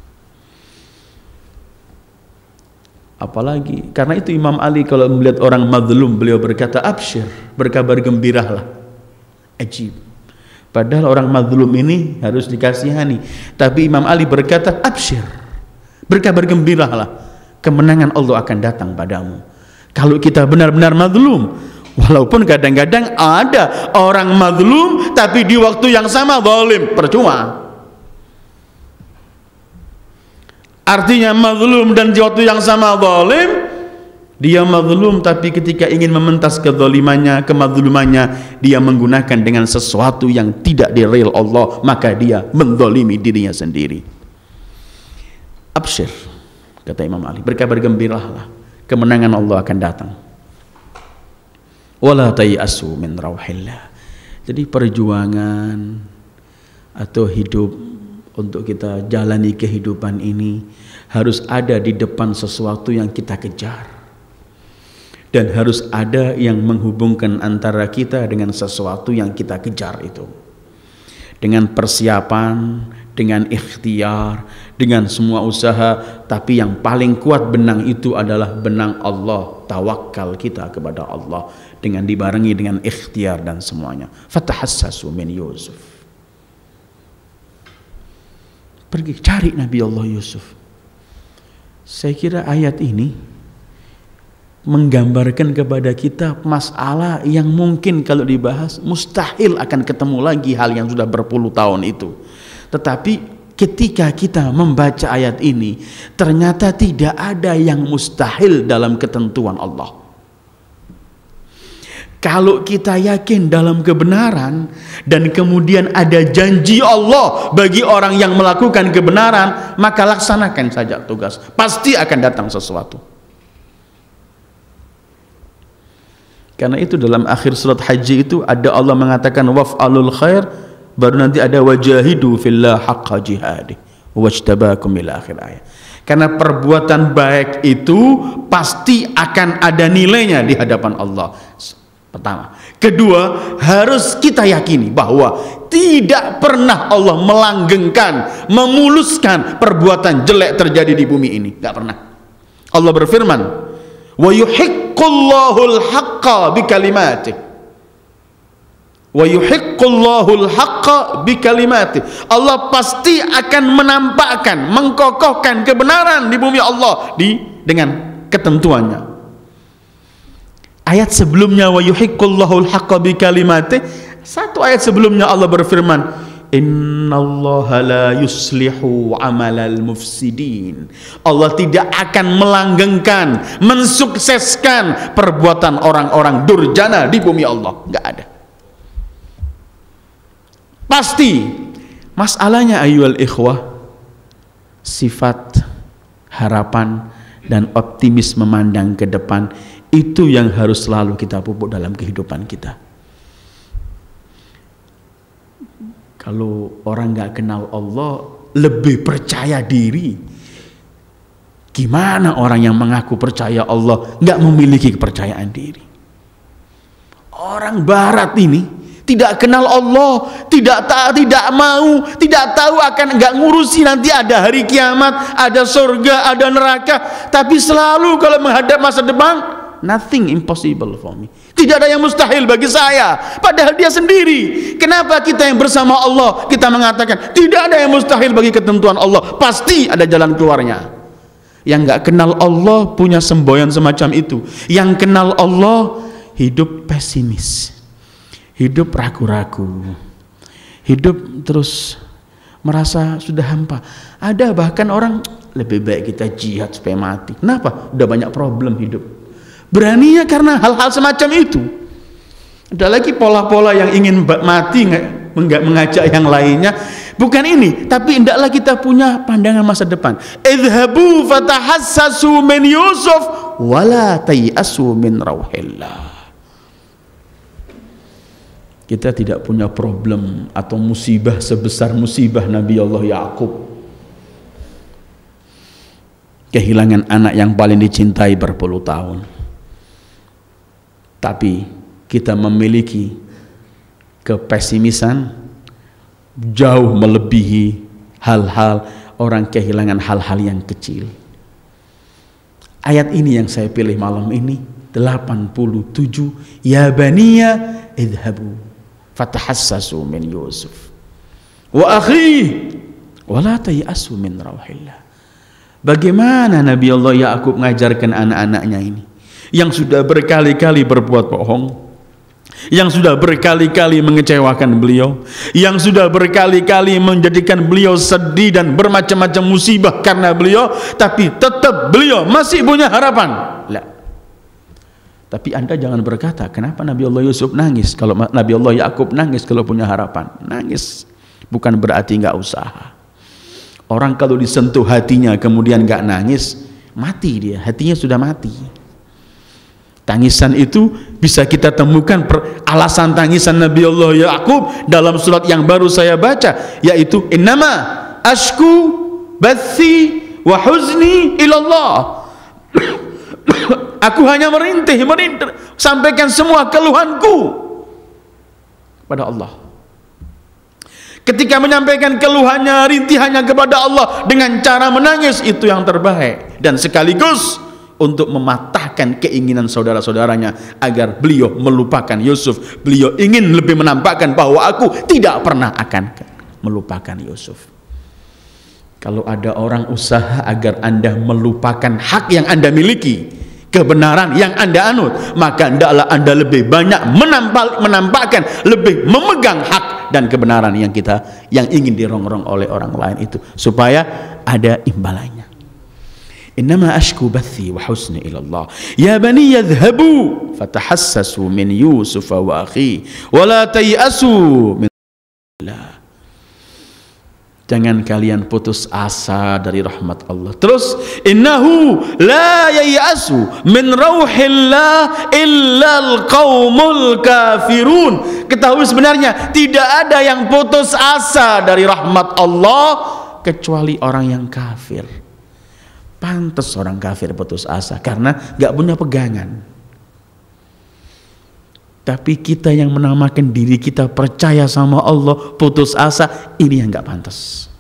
Apalagi, karena itu Imam Ali kalau melihat orang mazlum, beliau berkata, absyir, berkabar gembiralah. Ajib. Padahal orang mazlum ini harus dikasihani, tapi Imam Ali berkata, absyir, berkabar gembiralah. Kemenangan Allah akan datang padamu. Kalau kita benar-benar mazlum, walaupun kadang-kadang ada orang mazlum tapi di waktu yang sama zalim, percuma. Artinya mazlum dan di waktu yang sama zalim, dia mazlum tapi ketika ingin mementas kezalimannya, kemazlumannya, dia menggunakan dengan sesuatu yang tidak diril Allah, maka dia menzalimi dirinya sendiri. Absyir, Kata Imam Ali, berkabar gembiralah, kemenangan Allah akan datang. Wala tayasu min rauhillah. Jadi perjuangan atau hidup untuk kita jalani kehidupan ini harus ada di depan sesuatu yang kita kejar, dan harus ada yang menghubungkan antara kita dengan sesuatu yang kita kejar itu, dengan persiapan, dengan ikhtiar, dengan semua usaha. Tapi yang paling kuat benang itu adalah benang Allah, tawakal kita kepada Allah, dengan dibarengi dengan ikhtiar dan semuanya. Fatahassasu min Yusuf. Pergi cari Nabi Allah Yusuf. Saya kira ayat ini menggambarkan kepada kita masalah yang mungkin kalau dibahas mustahil akan ketemu lagi hal yang sudah berpuluh tahun itu. Tetapi ketika kita membaca ayat ini, ternyata tidak ada yang mustahil dalam ketentuan Allah. Kalau kita yakin dalam kebenaran dan kemudian ada janji Allah bagi orang yang melakukan kebenaran, maka laksanakan saja tugas. Pasti akan datang sesuatu. Karena itu dalam akhir surat Haji itu ada Allah mengatakan waf'alul khair, baru nanti ada wajahidu fillah haqqa jihadi wajtabakum ila akhir ayat. Karena perbuatan baik itu pasti akan ada nilainya di hadapan Allah. Pertama. Kedua, harus kita yakini bahwa tidak pernah Allah melanggengkan, memuluskan perbuatan jelek terjadi di bumi ini. Tidak pernah. Allah berfirman, wa yuhiqqullahu al-haqqa bikalimatihi. Wa yuhiqqullahu al-haqqa bikalimatihi. Allah pasti akan menampakkan, mengkokohkan kebenaran di bumi Allah di dengan ketentuannya. Ayat sebelumnya wa yuhiqqullahu al-haqqa bikalimatihi, satu ayat sebelumnya Allah berfirman, innallaha la yuslihu amalal mufsidin. Allah tidak akan melanggengkan, mensukseskan perbuatan orang-orang durjana di bumi Allah. Enggak ada. Pasti. Masalahnya ayyuhal ikhwah, sifat harapan dan optimis memandang ke depan, itu yang harus selalu kita pupuk dalam kehidupan kita. Kalau orang nggak kenal Allah lebih percaya diri, gimana orang yang mengaku percaya Allah nggak memiliki kepercayaan diri? Orang Barat ini tidak kenal Allah, tidak tak, tidak mau, tidak tahu akan nggak ngurusi nanti ada hari kiamat, ada surga, ada neraka, tapi selalu kalau menghadap masa depan, nothing impossible for me. Tidak ada yang mustahil bagi saya. Padahal dia sendiri. Kenapa kita yang bersama Allah kita mengatakan tidak ada yang mustahil bagi ketentuan Allah? Pasti ada jalan keluarnya. Yang nggak kenal Allah punya semboyan semacam itu. Yang kenal Allah hidup pesimis, hidup ragu-ragu, hidup terus merasa sudah hampa. Ada bahkan orang lebih baik kita jihad supaya mati. Kenapa? Udah banyak problem hidup. Beraninya karena hal-hal semacam itu. Ada lagi pola-pola yang ingin mati mengajak yang lainnya. Bukan ini, tapi hendaklah kita punya pandangan masa depan. Idhabu fatahassasu min Yusuf wala tayasu min rauhillah. Kita tidak punya problem atau musibah sebesar musibah Nabi Allah Yakub. Kehilangan anak yang paling dicintai berpuluh tahun. Tapi kita memiliki kepesimisan jauh melebihi hal-hal orang kehilangan hal-hal yang kecil. Ayat ini yang saya pilih malam ini delapan puluh tujuh, ya baniya idhabu fatahassasu min Yusuf wa akhi wa la tayasu min rauhillah. Bagaimana Nabi Allah Yakub mengajarkan anak-anaknya ini yang sudah berkali-kali berbuat bohong, yang sudah berkali-kali mengecewakan beliau, yang sudah berkali-kali menjadikan beliau sedih dan bermacam-macam musibah karena beliau, tapi tetap beliau masih punya harapan. Lah. Tapi Anda jangan berkata, kenapa Nabi Allah Yusuf nangis kalau Nabi Allah Yakub nangis kalau punya harapan? Nangis bukan berarti nggak usaha. Orang kalau disentuh hatinya kemudian nggak nangis, Mati dia, hatinya sudah mati. Tangisan itu bisa kita temukan per, alasan tangisan Nabi Allah Ya'qub dalam surat yang baru saya baca, yaitu innama ashku bathi wa huzni ilallah. Aku hanya merintih, merintih, sampaikan semua keluhanku pada Allah. Ketika menyampaikan keluhannya, rintihannya kepada Allah dengan cara menangis, itu yang terbaik, dan sekaligus untuk mematahkan keinginan saudara-saudaranya agar beliau melupakan Yusuf. Beliau ingin lebih menampakkan bahwa aku tidak pernah akan melupakan Yusuf. Kalau ada orang usaha agar Anda melupakan hak yang Anda miliki, kebenaran yang Anda anut, maka hendaklah Anda lebih banyak menampal, menampakkan, lebih memegang hak dan kebenaran yang kita yang ingin dirongrong oleh orang lain itu, supaya ada imbalannya. Innama ashku bathi wa husni ilallah. Ya bani yadhhabu fatahassasu min Yusuf wa akhi wa la tayasu min Allah. Jangan kalian putus asa dari rahmat Allah. Terus innahu la yayasu min rauhillah illal qaumul kafirun. Ketahui sebenarnya tidak ada yang putus asa dari rahmat Allah kecuali orang yang kafir. Pantas orang kafir putus asa karena gak punya pegangan. Tapi kita yang menamakan diri kita percaya sama Allah putus asa, ini yang gak pantas.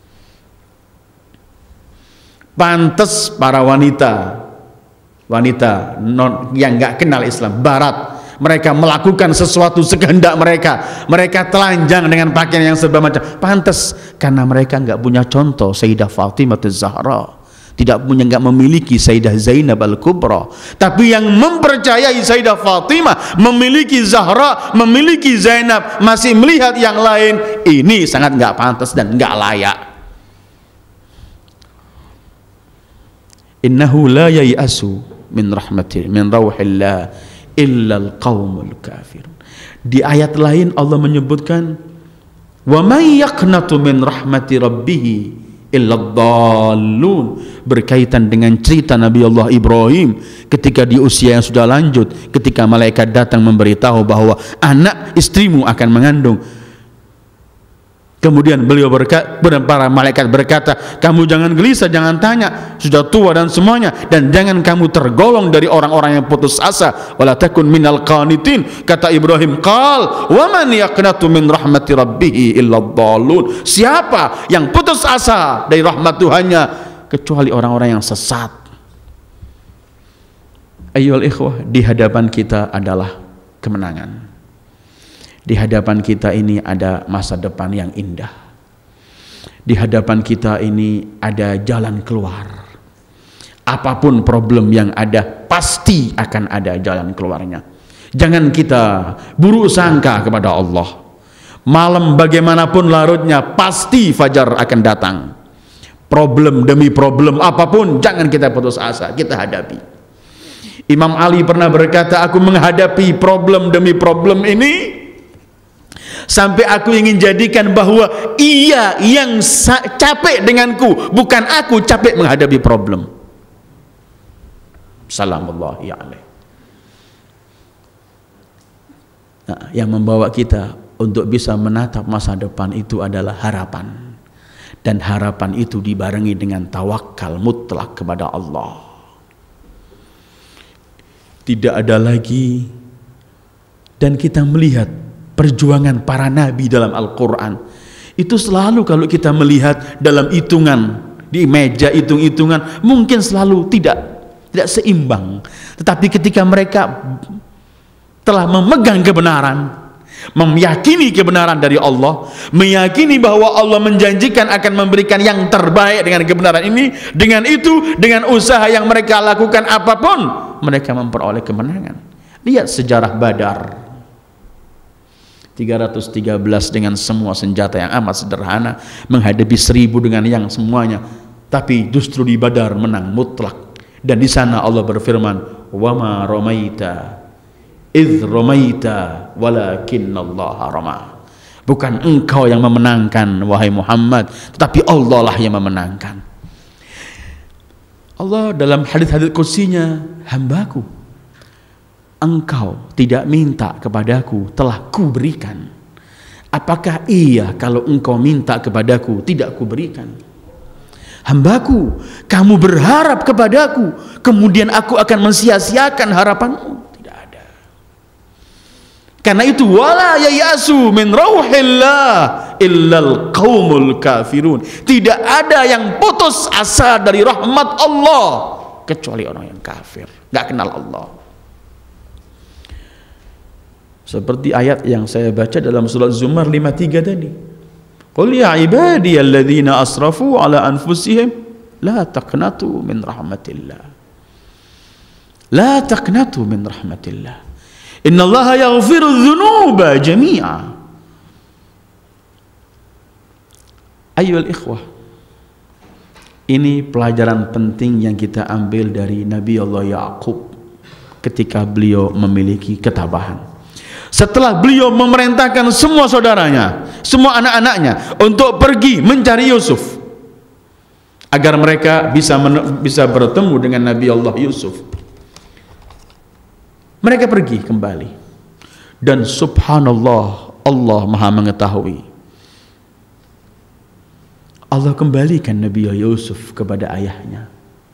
Pantas para wanita wanita non, yang gak kenal Islam Barat, mereka melakukan sesuatu sekehendak mereka, mereka telanjang dengan pakaian yang serba macam, pantas karena mereka gak punya contoh Sayyidah Fatimah Az-Zahra, tidak punya, nggak memiliki Sayyidah Zainab Al-Kubra. Tapi yang mempercayai Sayyidah Fatimah, memiliki Zahra, memiliki Zainab, masih melihat yang lain, ini sangat nggak pantas dan nggak layak. Innahu la yayasu min rahmatil min rauhillah illa al-qaumul kafirun. Di ayat lain Allah menyebutkan wa may yaqnatu min rahmati rabbih illadallun, berkaitan dengan cerita Nabi Allah Ibrahim ketika di usia yang sudah lanjut, ketika malaikat datang memberitahu bahwa anak istrimu akan mengandung. Kemudian beliau berkata, para malaikat berkata, kamu jangan gelisah, jangan tanya, sudah tua dan semuanya, dan jangan kamu tergolong dari orang-orang yang putus asa. Wala takun minal qanitin, kata Ibrahim, qal wa man yaqnatu min rahmati rabbih illa dhallun. Siapa yang putus asa dari rahmat Tuhannya kecuali orang-orang yang sesat. Ayyuhal ikhwah, di hadapan kita adalah kemenangan. Di hadapan kita ini ada masa depan yang indah. Di hadapan kita ini ada jalan keluar. Apapun problem yang ada, pasti akan ada jalan keluarnya. Jangan kita buruk sangka kepada Allah. Malam bagaimanapun larutnya, pasti fajar akan datang. Problem demi problem apapun, jangan kita putus asa, kita hadapi. Imam Ali pernah berkata, aku menghadapi problem demi problem ini sampai aku ingin jadikan bahwa ia yang capek denganku, bukan aku capek menghadapi problem. Salamullahi alaihi. Nah, yang membawa kita untuk bisa menatap masa depan itu adalah harapan, dan harapan itu dibarengi dengan tawakal mutlak kepada Allah. Tidak ada lagi, dan kita melihat perjuangan para nabi dalam Al-Quran itu selalu, kalau kita melihat dalam hitungan di meja hitung-hitungan, mungkin selalu tidak tidak seimbang. Tetapi ketika mereka telah memegang kebenaran, meyakini kebenaran dari Allah, meyakini bahwa Allah menjanjikan akan memberikan yang terbaik dengan kebenaran ini, dengan itu, dengan usaha yang mereka lakukan apapun, mereka memperoleh kemenangan. Lihat sejarah Badar tiga ratus tiga belas dengan semua senjata yang amat sederhana menghadapi seribu dengan yang semuanya, tapi justru di Badar menang mutlak. Dan di sana Allah berfirman, wa ma ramaita idz ramaita walakinallaha rama. Bukan engkau yang memenangkan wahai Muhammad, tetapi Allah lah yang memenangkan. Allah dalam hadis-hadis qudsinya, hambaku, engkau tidak minta kepadaku, telah kuberikan. Apakah iya kalau engkau minta kepadaku, tidak kuberikan? Hambaku, kamu berharap kepadaku, kemudian aku akan mensia-siakan harapanmu? Tidak ada. Karena itu, wala yayasu min rauhillah illal qaumul kafirun. Tidak ada yang putus asa dari rahmat Allah kecuali orang yang kafir, nggak kenal Allah. Seperti ayat yang saya baca dalam surat Zumar lima puluh tiga tadi. Qul ya ibadiyalladzina asrafu ala anfusihim la taqnatu min rahmatillah. La taqnatu min rahmatillah. Innallaha yaghfiru dzunuba jami'a. Ayyuhal ikhwah, ini pelajaran penting yang kita ambil dari Nabi Allah Yaqub ketika beliau memiliki ketabahan. Setelah beliau memerintahkan semua saudaranya, semua anak-anaknya untuk pergi mencari Yusuf agar mereka bisa bisa bertemu dengan Nabi Allah Yusuf. Mereka pergi kembali, dan subhanallah, Allah Maha mengetahui, Allah kembalikan Nabi Yusuf kepada ayahnya.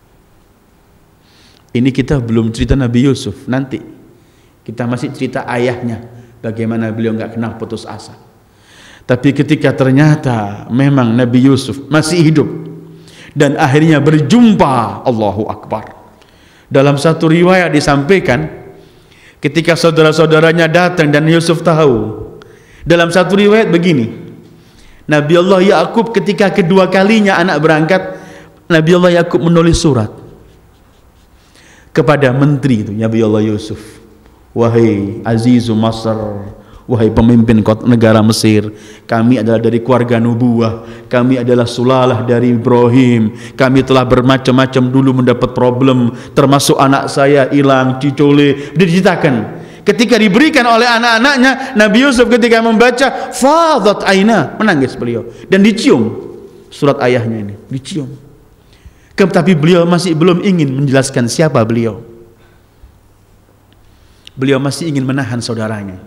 Ini kita belum cerita Nabi Yusuf, nanti kita masih cerita ayahnya, bagaimana beliau nggak kenal putus asa. Tapi ketika ternyata memang Nabi Yusuf masih hidup dan akhirnya berjumpa, Allahu Akbar. Dalam satu riwayat disampaikan, ketika saudara-saudaranya datang dan Yusuf tahu, dalam satu riwayat begini, Nabi Allah Yaqub ketika kedua kalinya anak berangkat, Nabi Allah Yaqub menulis surat kepada menteri itu, Nabi Allah Yusuf. Wahai Azizu Masr, wahai pemimpin kota negara Mesir, kami adalah dari keluarga nubuah, kami adalah sulalah dari Ibrahim, kami telah bermacam-macam dulu mendapat problem, termasuk anak saya hilang, dicule, diceritakan. Ketika diberikan oleh anak-anaknya, Nabi Yusuf ketika membaca, fadat aina, menangis beliau, dan dicium surat ayahnya ini, dicium. Tetapi beliau masih belum ingin menjelaskan siapa beliau. Beliau masih ingin menahan saudaranya.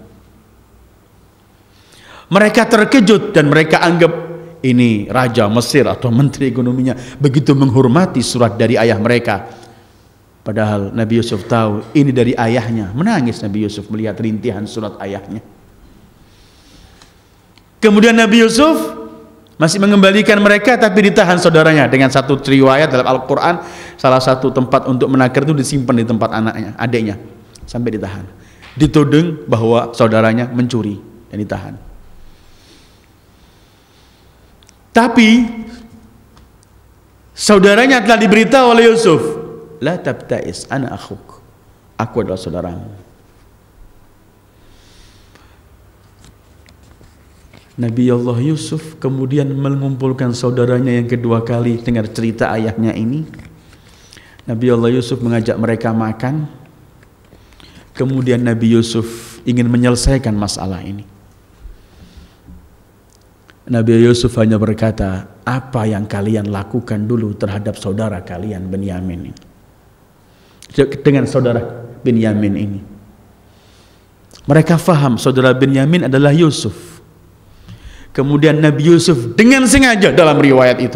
Mereka terkejut dan mereka anggap ini raja Mesir atau menteri ekonominya begitu menghormati surat dari ayah mereka. Padahal Nabi Yusuf tahu ini dari ayahnya. Menangis Nabi Yusuf melihat rintihan surat ayahnya. Kemudian Nabi Yusuf masih mengembalikan mereka, tapi ditahan saudaranya. Dengan satu riwayat dalam Al-Quran, salah satu tempat untuk menakar itu disimpan di tempat anaknya, adiknya, sampai ditahan. Dituding bahwa saudaranya mencuri dan ditahan. Tapi saudaranya telah diberitahu oleh Yusuf, la tabtais ana akhuk, aku adalah saudaramu. Nabi Allah Yusuf kemudian mengumpulkan saudaranya yang kedua kali dengar cerita ayahnya ini. Nabi Allah Yusuf mengajak mereka makan. Kemudian Nabi Yusuf ingin menyelesaikan masalah ini. Nabi Yusuf hanya berkata, apa yang kalian lakukan dulu terhadap saudara kalian Benyamin ini? Dengan saudara Benyamin ini, mereka faham saudara Benyamin adalah Yusuf. Kemudian Nabi Yusuf dengan sengaja dalam riwayat itu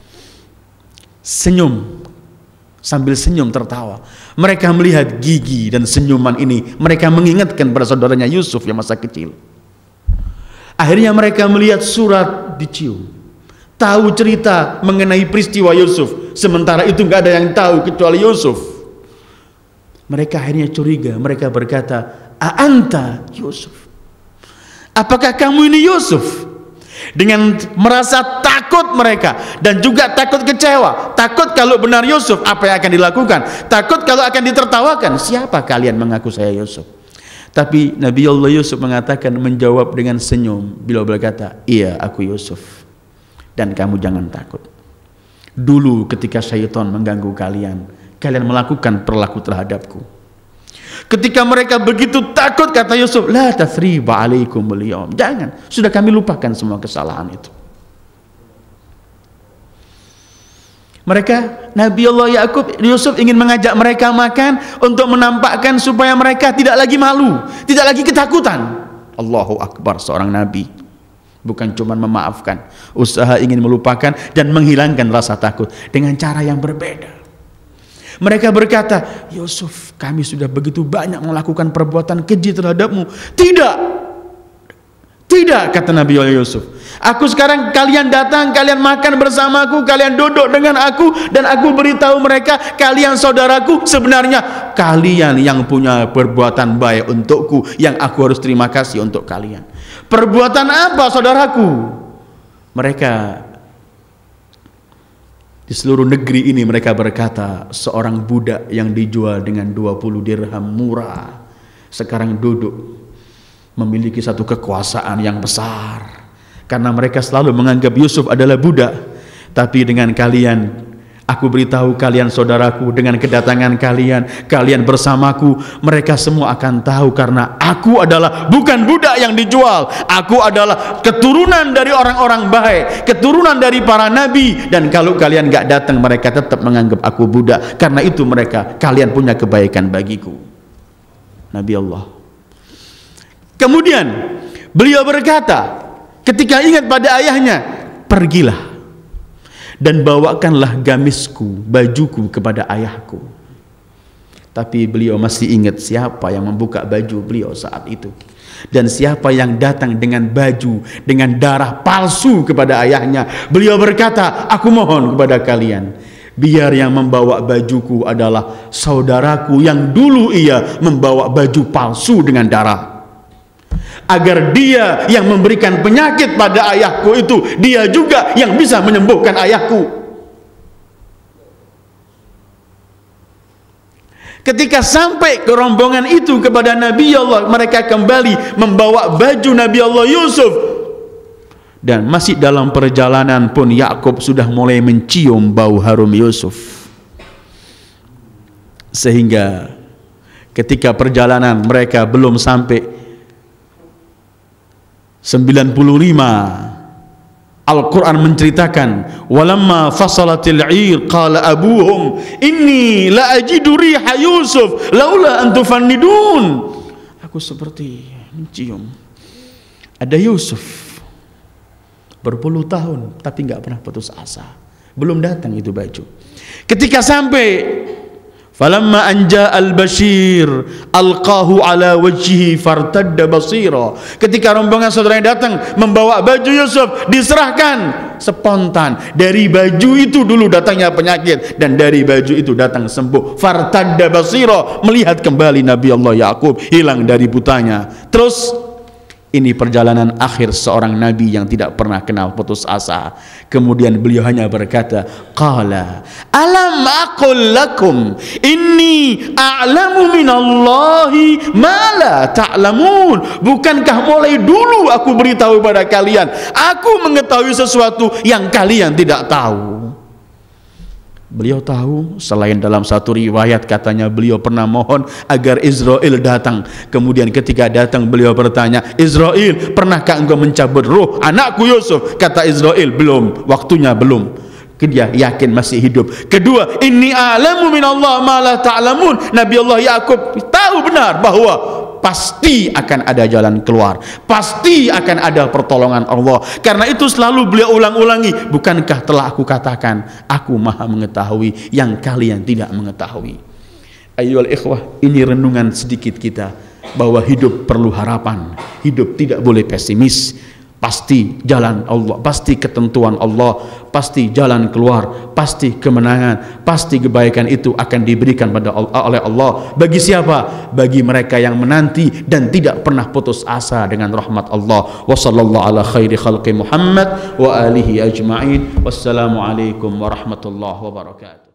senyum, sambil senyum tertawa. Mereka melihat gigi dan senyuman ini, mereka mengingatkan pada saudaranya Yusuf yang masa kecil. Akhirnya mereka melihat surat dicium, tahu cerita mengenai peristiwa Yusuf. Sementara itu nggak ada yang tahu kecuali Yusuf. Mereka akhirnya curiga, mereka berkata, "A anta Yusuf? Apakah kamu ini Yusuf?" Dengan merasa takut mereka dan juga takut kecewa, takut kalau benar Yusuf apa yang akan dilakukan, takut kalau akan ditertawakan, siapa kalian mengaku saya Yusuf? Tapi Nabi Allah Yusuf mengatakan, menjawab dengan senyum, beliau berkata, iya aku Yusuf, dan kamu jangan takut. Dulu ketika syaitan mengganggu kalian, kalian melakukan perilaku terhadapku. Ketika mereka begitu takut, kata Yusuf, la tathriba alaikum al-yawm, jangan, sudah kami lupakan semua kesalahan itu. Mereka, Nabi Allah Yakub, Yusuf ingin mengajak mereka makan untuk menampakkan supaya mereka tidak lagi malu, tidak lagi ketakutan. Allahu Akbar, seorang Nabi. Bukan cuma memaafkan, usaha ingin melupakan dan menghilangkan rasa takut dengan cara yang berbeda. Mereka berkata, Yusuf, kami sudah begitu banyak melakukan perbuatan keji terhadapmu. Tidak, tidak, kata Nabi Yusuf. Aku sekarang, kalian datang, kalian makan bersamaku, kalian duduk dengan aku, dan aku beritahu mereka, kalian saudaraku, sebenarnya kalian yang punya perbuatan baik untukku, yang aku harus terima kasih untuk kalian. Perbuatan apa, saudaraku? Mereka di seluruh negeri ini mereka berkata, seorang budak yang dijual dengan dua puluh dirham murah sekarang duduk memiliki satu kekuasaan yang besar. Karena mereka selalu menganggap Yusuf adalah budak. Tapi dengan kalian, aku beritahu kalian saudaraku, dengan kedatangan kalian, kalian bersamaku, mereka semua akan tahu karena aku adalah bukan budak yang dijual. Aku adalah keturunan dari orang-orang baik, keturunan dari para nabi. Dan kalau kalian gak datang, mereka tetap menganggap aku budak. Karena itu mereka, kalian punya kebaikan bagiku. Nabi Allah. Kemudian beliau berkata, ketika ingat pada ayahnya, pergilah dan bawakanlah gamisku, bajuku kepada ayahku. Tapi beliau masih ingat siapa yang membuka baju beliau saat itu, dan siapa yang datang dengan baju dengan darah palsu kepada ayahnya. Beliau berkata, aku mohon kepada kalian, biar yang membawa bajuku adalah saudaraku yang dulu ia membawa baju palsu dengan darah, agar dia yang memberikan penyakit pada ayahku itu, dia juga yang bisa menyembuhkan ayahku. Ketika sampai ke rombongan itu kepada Nabi Allah, mereka kembali membawa baju Nabi Allah Yusuf. Dan masih dalam perjalanan pun Yakub sudah mulai mencium bau harum Yusuf. Sehingga ketika perjalanan mereka belum sampai sembilan puluh lima, Al-Quran menceritakan, walamma fasalatil 'ir qala abuhum inni la ajidu riha Yusuf laula an tufannidun. Aku seperti mencium ada Yusuf berpuluh tahun tapi nggak pernah putus asa. Belum datang itu baju. Ketika sampai, falamma anja al-bashir alqahu ala wajhihi fartadda basira. Ketika rombongan saudaranya datang membawa baju Yusuf, diserahkan spontan. Dari baju itu dulu datangnya penyakit, dan dari baju itu datang sembuh. Fartadda basira, melihat kembali Nabi Allah Yakub hilang dari butanya. Terus ini perjalanan akhir seorang nabi yang tidak pernah kenal putus asa. Kemudian beliau hanya berkata, qala alam aqul lakum inni a'lamu minallahi ma la ta'lamun. Bukankah mulai dulu aku beritahu pada kalian, aku mengetahui sesuatu yang kalian tidak tahu. Beliau tahu, selain dalam satu riwayat katanya beliau pernah mohon agar Israel datang. Kemudian ketika datang beliau bertanya, Israel, pernahkah engkau mencabut ruh anakku Yusuf? Kata Israel, belum, waktunya belum. Dia yakin masih hidup. Kedua, inni a'lamu minallah ma la ta'lamun. Nabi Allah Yakub tahu benar bahwa pasti akan ada jalan keluar, pasti akan ada pertolongan Allah. Karena itu selalu beliau ulang-ulangi, bukankah telah aku katakan, aku maha mengetahui yang kalian tidak mengetahui. Ayyuhal ikhwah, ini renungan sedikit kita bahwa hidup perlu harapan, hidup tidak boleh pesimis. Pasti jalan Allah, pasti ketentuan Allah, pasti jalan keluar, pasti kemenangan, pasti kebaikan itu akan diberikan pada Allah, oleh Allah. Bagi siapa? Bagi mereka yang menanti dan tidak pernah putus asa dengan rahmat Allah. Wa sallallahu ala khairi khalqi Muhammad wa alihi ajma'in. Wassalamu alaikum warahmatullahi wabarakatuh.